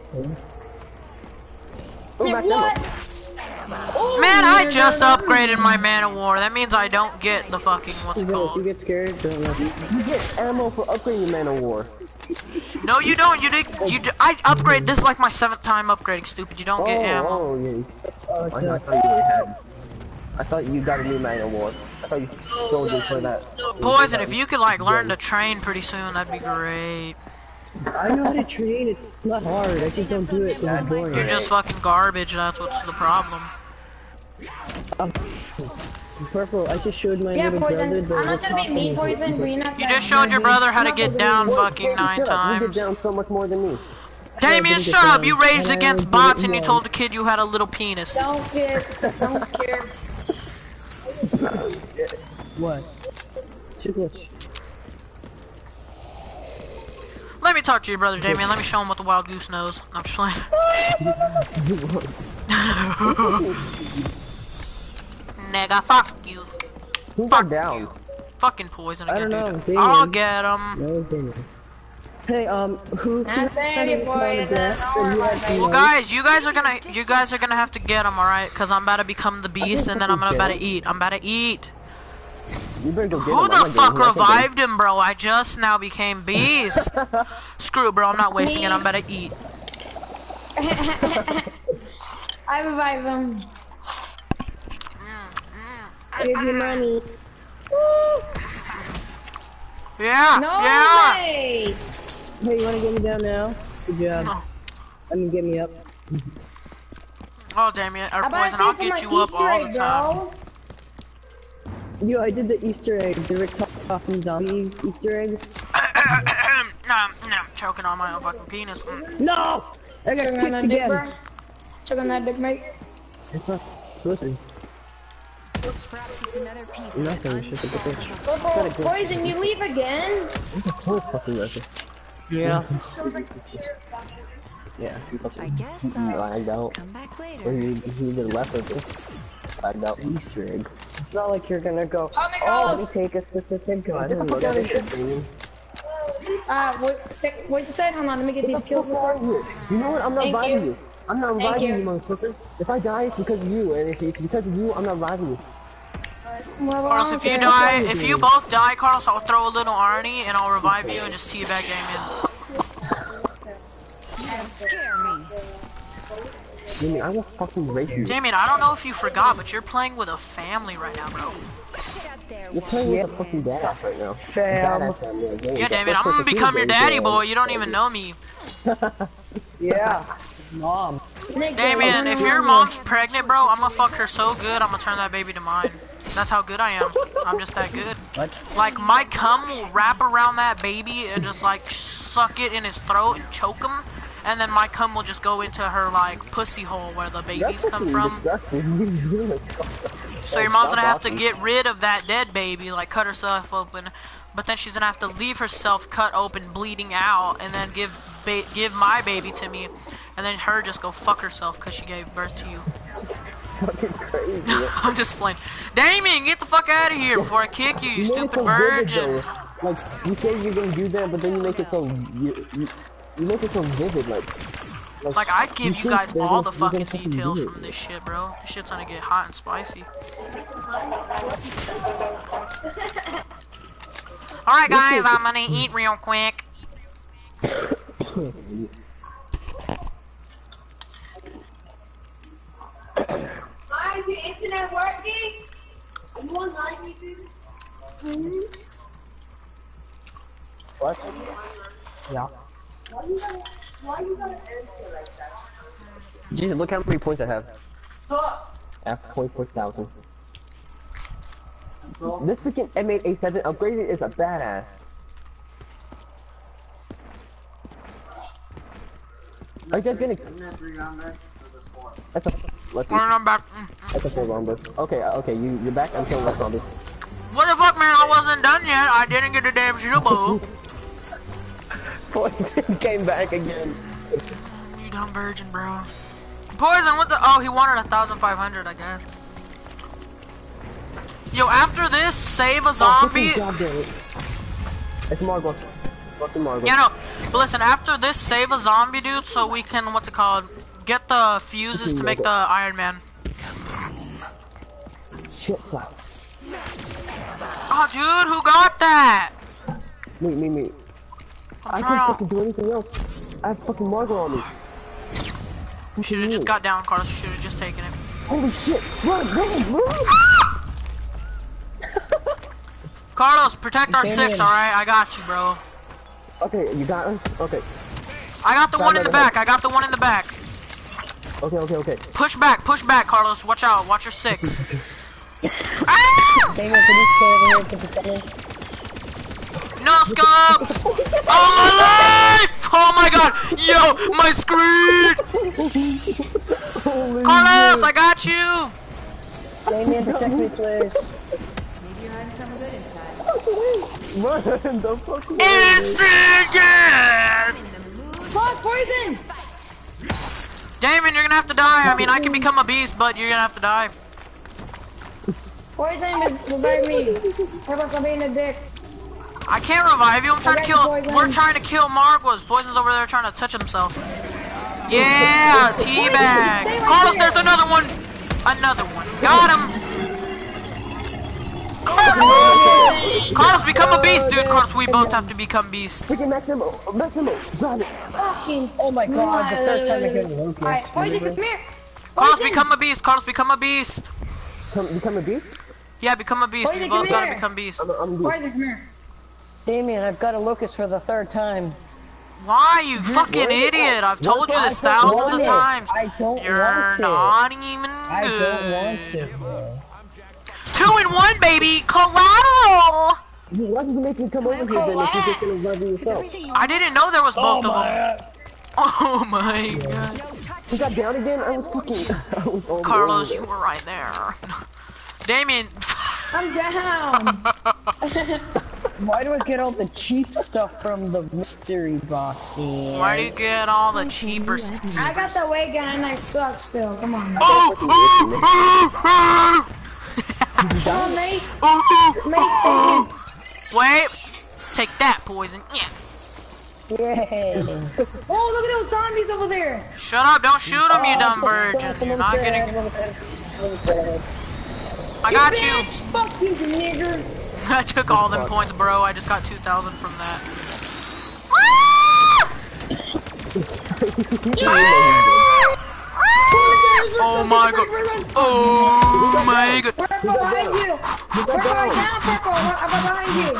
Hey, max what? ammo. Man, I just upgraded my Man of War. That means I don't get the fucking what's it If you called. get scared, don't let me. You get ammo for upgrading your Man of War. No, you don't. You did. You. D I upgrade. This is like my seventh time upgrading. Stupid. You don't Oh, get ammo. oh, yeah. Oh, I, it's I not. thought you had. I thought you got a new Man of War. I thought you sold it for that. Poison. If you could like learn to train pretty soon, that'd be great. I know how to train, it's not hard. I just don't do it because it's boring. You're just fucking garbage. That's what's the problem. Um, Purple, I just showed my Yeah, little brother poison. the I'm not trying to be mean, poison. But you're not You gonna- just showed your brother how to get down fucking Hey, nine shut up. You times. get down so much more than me. Damien, didn't get shut up. down. You raged And I against only bots did it and you once. told the kid you had a little penis. Don't care. Don't care. What? Shoot glitch. Let me talk to your brother, Damien. Let me show him what the wild goose knows. I'm just playing. Nigga, fuck you. Who Fuck got down? you. Fucking poison I again, don't know, dude. Damien. I'll get him. No, Damien. Hey, um, who? I'm saying it, boy, on the that's grass all and you right, had mate. to Well, know? guys, you guys are gonna, you guys are gonna have to get him, all right? Cause I'm about to become the beast, and then I'm gonna about to eat. I'm about to eat. You better go get Who him. the I'm not fuck getting him. I can't get him. revived him, bro? I just now became beast. Screw it, bro. I'm not wasting it. I'm about to eat. I revive him. Give me money. Yeah, No yeah. way. Hey, you wanna get me down now? Good job. No. I mean, get me up. Oh, damn it. Or I poison, about I'll to see get for you my up Easter all egg, the time. bro. Yo, I did the Easter egg, the Rick Hoffman zombie Easter egg. no, no, I'm choking on my own fucking penis. Mm. No! I got Choking on kicked that dick, bro. again. Choking on that dick, mate. It's not listen, Perhaps just another piece of nothing, an it's just a bitch. Purple, poison, you leave again? Who fucking does it? Yeah. Yeah. he fucking I guess I'll lagged out. come back Or later. he, he either left with it. Lagged out. Easter egg. It's not like you're gonna go, Oh my oh, let me gosh. take a specific gun. Get the and fuck look out at of it. here, Damien. Uh, what, sec, what's the side? Hold on, let me get these kills real quick. You know what? I'm not Thank reviving you. you. I'm not Thank reviving you. you, motherfucker. If I die, it's because of you, and if it's because of you, I'm not reviving you. Well, Carlos, if you okay. die, if you both die, Carlos, I'll throw a little Arnie and I'll revive you and just teabag Damien. Don't scare me. Damien, I will fucking rape you. Damien, I don't know if you forgot, but you're playing with a family right now, bro. Get up there. You're playing with a fucking badass right now. Fam. Badass family, again. Yeah, That's Damien, I'm what gonna the become your Tuesdays daddy, are. boy. You don't even know me. Yeah. Mom. Nick, Damien, yeah, if your mom's pregnant, bro, I'm gonna fuck her so good, I'm gonna turn that baby to mine. That's how good I am. I'm just that good. What? Like, my cum will wrap around that baby and just, like, suck it in his throat and choke him. And then my cum will just go into her, like, pussy hole where the babies come from. So your mom's gonna have to get rid of that dead baby, like, cut herself open. But then she's gonna have to leave herself cut open, bleeding out, and then give ba give my baby to me. And then her just go fuck herself because she gave birth to you. Fucking crazy. I'm just playing. Damien, get the fuck out of here before I kick you, you, You made it stupid so vivid, virgin. though. Like, you say you're gonna do that, but then you make it so you, you, you make it so vivid, like. Like, Like, I'd give you think guys they're all gonna- the you're fucking gonna fucking details do it. from this shit, bro. This shit's gonna get hot and spicy. Alright, guys, I'm gonna eat real quick. Hi, is your internet working? Are you online, YouTube? What? Yeah. Why you gotta, why you gotta answer like that? Jesus, look how many points I have. Fuck! F point four thousand. This freaking M eight A seven upgraded is a badass. Are you guys gonna? That's a. Let's see. Alright, I'm back. That's a four bomber. Okay, uh, okay, you you're back. I'm killing left zombies. What the fuck, man? I wasn't done yet. I didn't get the damn Shubo. Poison came back again. You dumb virgin, bro. Poison, what the? Oh, he wanted a thousand five hundred, I guess. Yo, after this, save a zombie. Oh, it's Margot. Fucking Margot. Yeah, no. But listen, after this, save a zombie, dude, so we can, what's it called? Get the fuses to make the Iron Man. Shit, son. Oh, dude, who got that? Me, me, me. I'm I trying can't to- fucking do anything else. I have fucking Margot on me. You should have just got down, Carlos. You should have just taken it. Holy shit! Run, run, run! Carlos, protect our Damien. six, alright? I got you, bro. Okay, you got us? Okay. I got the Try one in the another back. I got the one in the back. Okay, okay, okay. Push back, push back, Carlos. Watch out. Watch your six. Ah! Damien, can you stay over here for the second? No scopes! Oh my life! Oh my god! Yo, my screen! Holy Carlos, I got you! Damien, protect me, please. Maybe you're hiding something good inside. Run the fuck away. Instant death! Fuck, poison! Damon, you're gonna have to die. I mean, I can become a beast, but you're gonna have to die. Poison, revive me. Carlos, I'm being a dick. I can't revive you. I'm trying to got kill. you, Poison. We're trying to kill Margwas. Poison's over there trying to touch himself. Yeah, teabag. stay right Carlos, there. there's another one. Another one. Got him. Carlos, Carlos, become a beast, dude. Carlos, we both have to become beasts. Freaking Maximo, Maximo, grab it. Fucking. Oh my god, the first time I hit Lucas. Alright, poison, come here. Carlos, Poison. become a beast. Carlos, become a beast. Come, become a beast? Yeah, become a beast. We Poison, both come gotta here. become beasts. I'm, a, I'm a beast. Poison, come here. Damien, I've got a Lucas for the third time. Why, you fucking idiot? I've told you this thousands of times. I don't You're want to. not even I don't want good. to, bro. Two in one, baby. Collateral. Why did you make me come over here then if you're just gonna love yourself? I didn't know there was both Oh of them. my. Oh my god. You got down again? I was fucking... I was all Carlos, over you there. were right there. Damien. I'm down. Why do I get all the cheap stuff from the mystery box, man? Why do you get all the cheaper I skis? got the way gun and I suck still. Come on. Oh, oh, oh, Come on, mate. oh, Mate, oh. Wait. Take that, poison. Yeah. Yay. oh, look at those zombies over there. Shut up. Don't shoot him, you dumb virgin. You're not getting... I got you. Bitch, fuck you, nigger. I took all them points, bro. I just got two thousand from that. Oh my god. Oh my god. We're behind you. We're behind now, Purple. I'm behind you.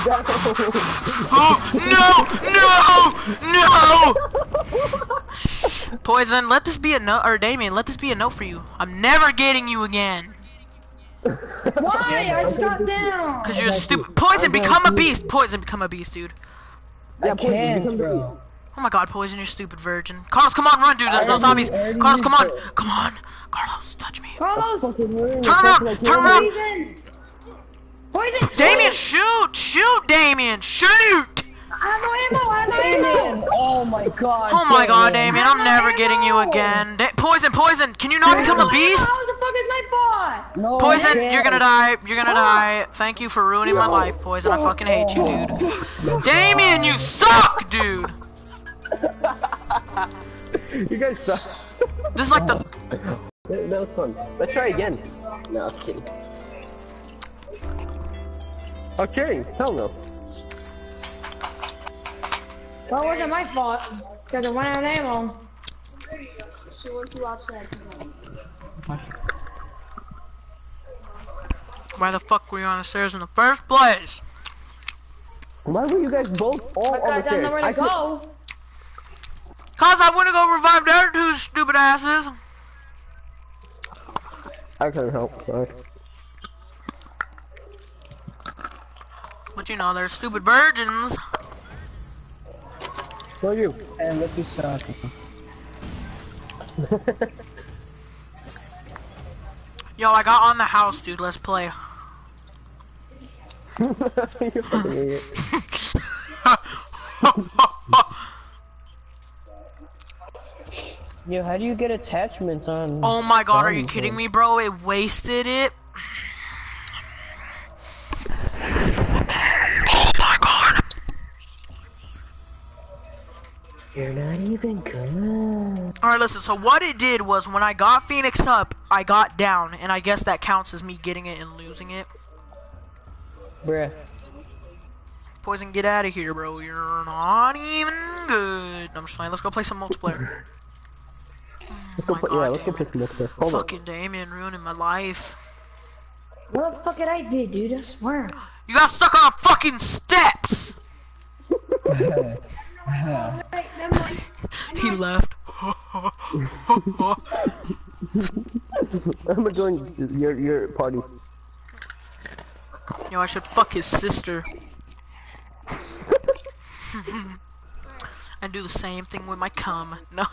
Oh, no! No! No! Poison, let this be a no, or Damien, let this be a no for you. I'm never getting you again. Why? I just got down. Cause you're stupid. Poison, become a beast. Poison, become a beast, dude. Yeah, I Poison, can't, become the bro. Oh my God, Poison, you're stupid virgin. Carlos, come on, run, dude. There's no zombies. Carlos, come on, come on. Carlos, touch me. Carlos. fucking room. Turn around, turn around. Poison. Poison. Damien, shoot, shoot, Damien, shoot. I have no ammo. I have no ammo. Oh my god. Oh my God, Damien. Damien, I'm never getting you again. Da Poison, Poison, can you not become a beast? How the fuck is my bot? No, Poison, I can't. you're gonna die. You're gonna die. Thank you for ruining my life, Poison. I fucking hate you, dude. Damien, you suck, dude. You guys suck. This is like the. That, that was fun. Let's try again. No, I'm kidding. I'm kidding. Hell no. Well, it wasn't my fault. Because I went out of ammo. Why the fuck were you on the stairs in the first place? Why were you guys both all Because on I the don't know stairs? where to I said- go. Cause I wanna go revive their two stupid asses. I couldn't help. Sorry. But you know, they're stupid virgins. So you. And look who's talking. Yo, I got on the house, dude. Let's play. You fucking idiot. Yo, how do you get attachments on? Oh my God, are you zombies, kidding man? me, bro? It wasted it. Oh my God. You're not even good. Alright, listen, so what it did was when I got Phoenix up, I got down, and I guess that counts as me getting it and losing it. Bruh. Poison, get out of here, bro. You're not even good. I'm just playing. Let's go play some multiplayer. Let's go my play, God, yeah, let's go Damien. play some multiplayer. Hold on. Fucking Damien ruining my life. What the fuck did I do, dude? I swear. You got stuck on fucking steps! He left. I'm gonna join your your party. Yo, I should fuck his sister. And do the same thing with my cum. No.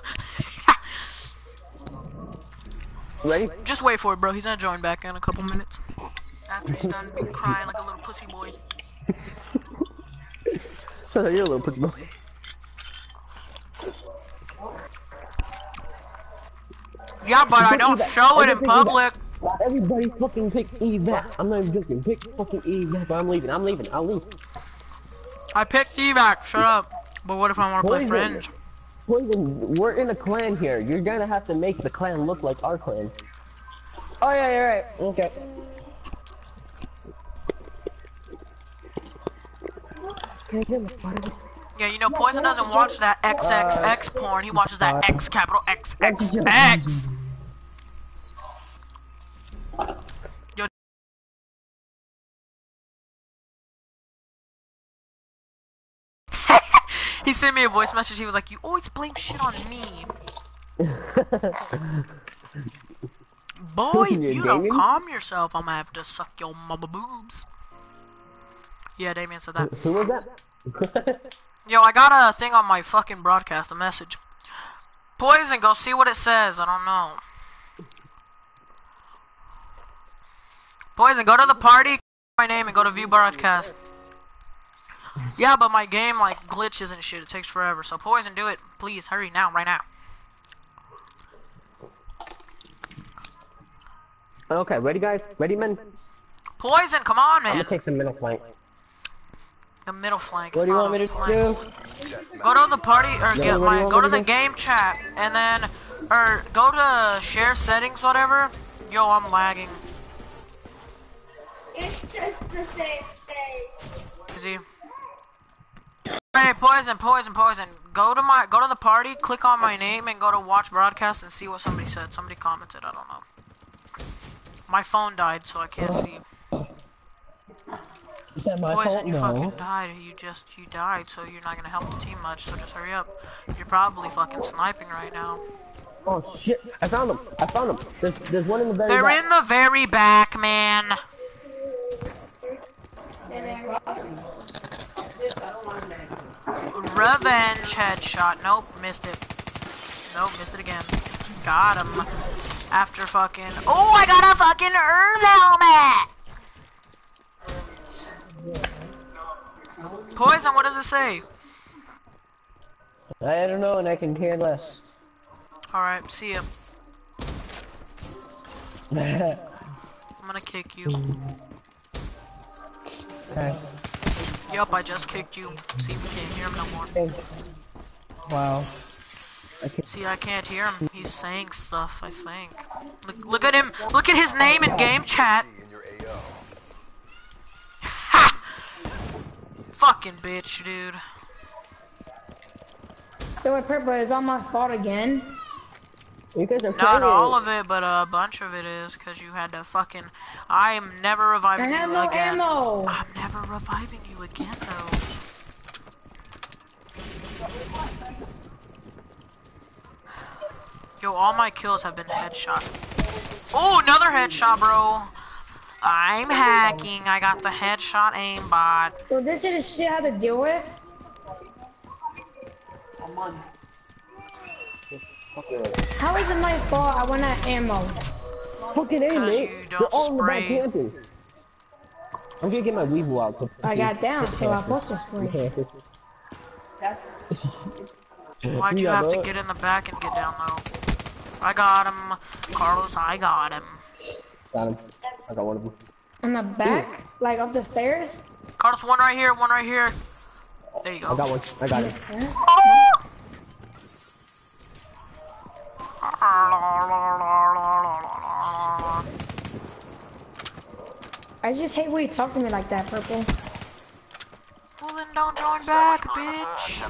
Ready? Just wait for it, bro. He's gonna join back in a couple minutes. After he's done being crying like a little pussy boy. So you're a little pussy boy. Yeah, but I don't show it in public. Everybody fucking pick evac. I'm not even joking. Pick fucking evac. I'm leaving. I'm leaving. I'll leave. I picked evac. Shut up. But what if I want to play Poison. Fringe? Poison, we're in a clan here. You're gonna have to make the clan look like our clan. Oh yeah, you're right. Okay. Can I get my party? Yeah, you know, Poison doesn't watch that X X X porn. He watches that X capital X X X. Yo. He sent me a voice message. He was like, "You always blame shit on me." Boy, if you don't Damien? calm yourself, I'm gonna have to suck your mama boobs. Yeah, Damien said that. Who was that? Yo, I got a thing on my fucking broadcast, a message. Poison, go see what it says. I don't know. Poison, go to the party, my name, and go to view broadcast. Yeah, but my game, like, glitches and shit. It takes forever. So, Poison, do it. Please, hurry now, right now. Okay, ready guys? Ready men? Poison, come on, I'm man. gonna take the middle flank. The middle flank. What It's do you not want me a to flank. do? Go to the party, or No, get what do my, you want go me to to the do? game chat, and then, or go to share settings, whatever. Yo, I'm lagging. It's just the same thing. Is he? Hey, Poison, Poison, Poison. Go to my, go to the party, click on my name, and go to watch broadcast and see what somebody said. Somebody commented, I don't know. My phone died, so I can't see. Is that my Poison, fault? you No. fucking died. You just, you died, so you're not gonna help the team much, so just hurry up. You're probably fucking sniping right now. Oh shit! I found them. I found them. There's, there's one in the very They're back. in the very back, man. Revenge headshot. Nope, missed it. Nope, missed it again. Got him. After fucking. Oh, I got a fucking Earth helmet! Poison, what does it say? I don't know, and I can care less. Alright, see ya. I'm gonna kick you. Okay. Yup, I just kicked you. See, we can't hear him no more. Thanks. Wow. Okay. See, I can't hear him. He's saying stuff, I think. Look, look at him. Look at his name in game chat. Ha! Fucking bitch, dude. So what, Purple, is all my fault again? You guys are Not playing. all of it, but a bunch of it is, because you had to fucking... I am never I reviving have you no again. ammo. I'm never reviving you again, though. Yo, all my kills have been headshot. Oh, another headshot, bro. I'm hacking. I got the headshot aimbot. So this is the shit I have to deal with? How is it my fault I want that ammo? Fucking A, Because mate. you They're don't all in the back spray. camping. I'm gonna get my weevil out. To I got down, so I'm supposed to spray. Why'd you Yeah, have to bro. get in the back and get down, though? I got him. Carlos, I got him. Got him. I got one of them. On the back? Like up the stairs? Carlos, one right here, one right here. There you go. I got one. I got him. I just hate when you talk to me like that, Purple. Well, then don't join back, bitch.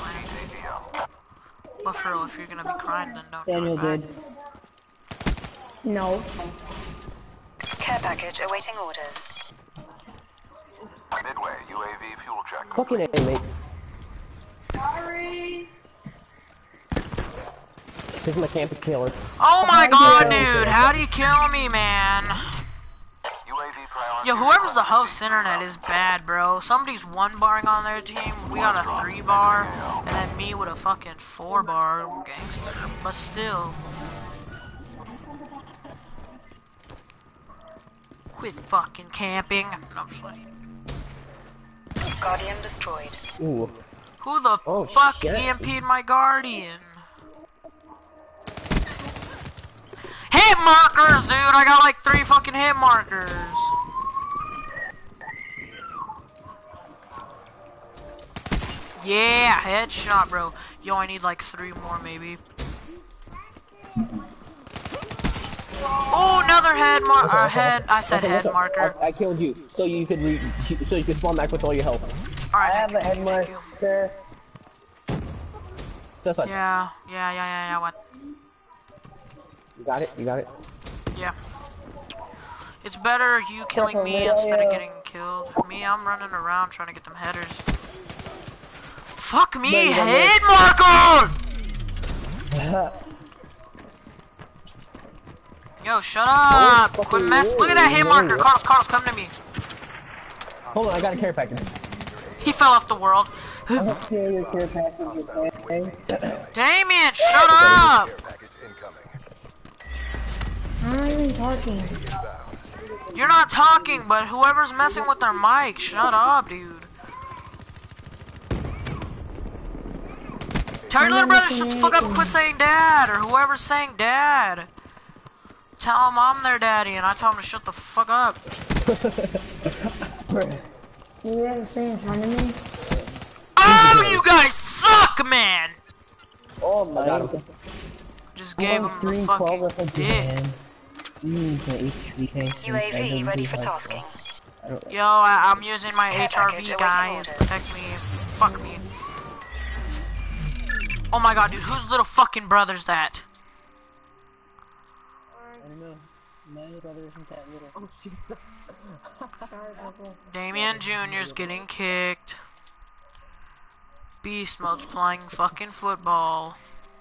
But for real, if you're gonna be crying, then don't Daniel join did. back. No. Care package awaiting orders. Midway, U A V fuel check. Fucking A, mate. Sorry. Here's my camper killer. Oh my god, dude! How do you kill me, man? U A V priority. Yo, whoever's the host internet is bad, bro. Somebody's one barring on their team, we got a three bar, and then me with a fucking four bar gangster. But still. Quit fucking camping. No, I'm just playing. Guardian destroyed. Ooh. Who the Oh, fuck shit. E M P'd my guardian? Hit markers, dude! I got like three fucking hit markers. Yeah, headshot, bro. Yo, I need like three more, maybe. Oh, another head mar- uh, head. I said Okay, head listen, marker. I, I killed you, so you could re so you could spawn back with all your health. Alright, I have thank a you, head thank you, thank you. marker. Just like, Yeah, yeah, yeah, yeah, yeah, what? you got it, you got it. Yeah. It's better you killing me instead of getting killed. Me, I'm running around trying to get them headers. Fuck me, head marker! Yo, shut up! Quit mess. Look at that hit marker. Carlos, Carlos, come to me. Hold on, I got a care package. He fell off the world. Okay, your care package, okay? Damien, shut up! I'm not even talking. You're not talking, but whoever's messing with their mic, shut up, dude. Tell your little brother shut the fuck up and quit saying dad, or whoever's saying dad. Tell him I'm their daddy, and I tell him to shut the fuck up. You guys are sitting in front of me? Oh, you guys suck, man! Oh my god. Just gave him the fucking dick. U A V ready for tasking. Yo, I I'm using my Care H R package V, awaiting guys. orders. Protect me. Fuck me. Oh my god, dude, whose little fucking brother's that? My brother isn't that little. Oh, Jesus. Damien Junior's getting kicked. Beast mode's playing fucking football.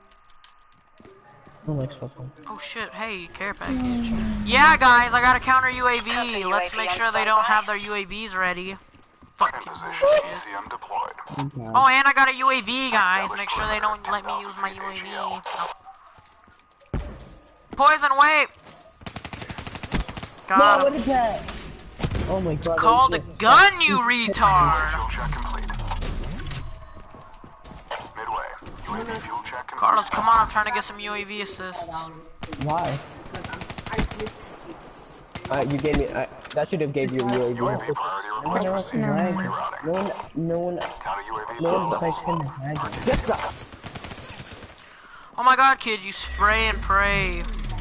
I like football. Oh shit, hey, care package. Yeah, guys, I got a counter U A V. Let's make sure they don't have their U A Vs ready. Fucking shit. C M deployed. Oh, and I got a U A V, guys. Make sure they don't let me use my U A V. No. Poison, wait! Got No, him. what is that? Oh my god. Called a gun, you retard! Fuel check complete. Midway. U A V fuel check complete. Carlos, come on, I'm trying to get some U A V assists. Why? Uh, you gave me. I, that should have gave you a U A V. U A V priority request received. No Rerouting. one, no one, Counter U A V no one levels touched him. low. Yes, sir. Oh my god, kid, you spray and pray.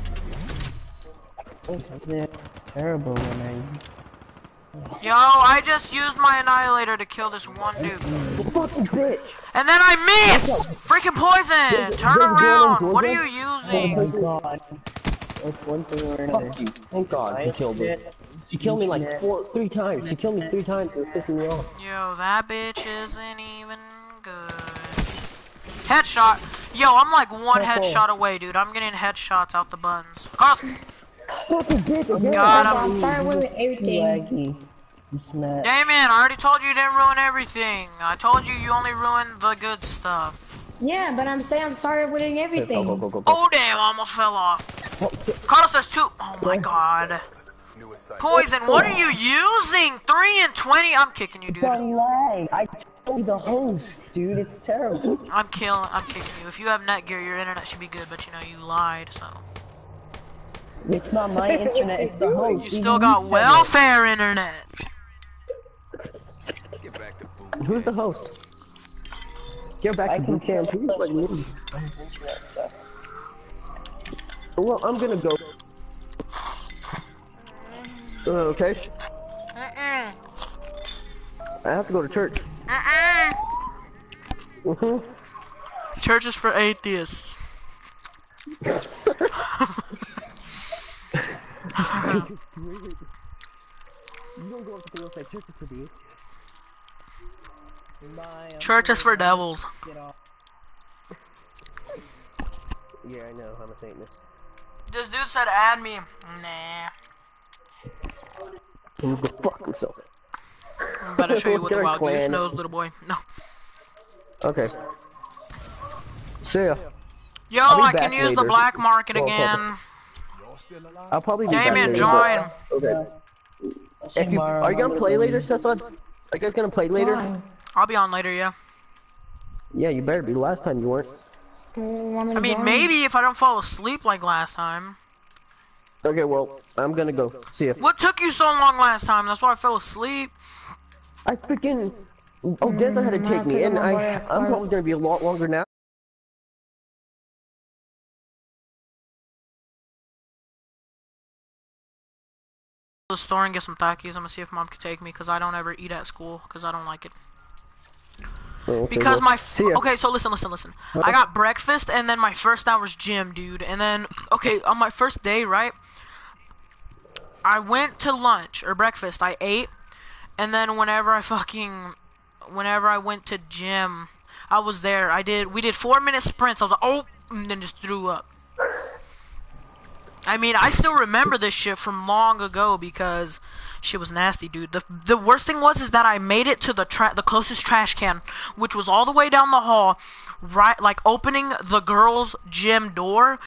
They're terrible when Yo, I just used my annihilator to kill this one dude. Fucking bitch. And then I miss! Freaking poison! Turn around! What are you I. Oh using? my god. It's one thing or another. Fuck you. Thank God he killed me. She killed me like four, three times. She killed me three times. It was pissing me off. Yo, that bitch isn't even good. Headshot! Yo, I'm like one headshot away, dude. I'm getting headshots out the buns. Carlos! Fucking bitch again. Got him. I'm sorry with everything. Laggy. Snap. Damien, I already told you you didn't ruin everything. I told you you only ruined the good stuff. Yeah, but I'm saying I'm sorry with everything. Go, go, go, go, go. Oh damn, I almost fell off. Carlos says two. Oh my god. Poison, what are you using? three and twenty? I'm kicking you, dude. Don't lie. I told you the host, dude. It's terrible. I'm killing, I'm kicking you. If you have Netgear, your internet should be good, but you know, you lied, so. It's not my internet. It's the host. You still got welfare internet. Who's the host? Get back I to can boot camp. Who's like me? Well, I'm gonna go. Uh, okay. Uh-uh. I have to go to church. Uh-uh. Mm-hmm. Church is for atheists. Church is for devils. Yeah, I know. I'm a Satanist. This dude said add me. Nah. He can go fuck himself. I'm about to show you what the Dark wild goose Clan. knows, little boy. No. Okay. See ya. Yo, I'll be I back can use the later. black market Well, again. I'll probably be Damien, back join. later, but- Okay. If you are you gonna play later, Cessa? Are you guys gonna play later? Why? I'll be on later, yeah. Yeah, you better be. Last time you weren't. You want me to I mean, join? maybe if I don't fall asleep like last time. Okay, well, I'm gonna go. See ya. What took you so long last time? That's why I fell asleep. I freaking. Oh, Deza had to Mm, take I me, think and I'm I. gonna- I'm probably gonna be a lot longer now. The store and get some Takis. I'm gonna see if mom can take me because I don't ever eat at school because I don't like it. Oh, okay, Because well, my see ya. okay, so listen, listen, listen. I got breakfast and then my first hour's gym, dude. And then okay, on my first day, right? I went to lunch or breakfast. I ate, and then whenever I fucking, whenever I went to gym, I was there. I did. We did four minute sprints. I was like, oh, and then just threw up. I mean, I still remember this shit from long ago because shit was nasty, dude. The the worst thing was is that I made it to the tra the closest trash can, which was all the way down the hall, right, like opening the girls' gym door.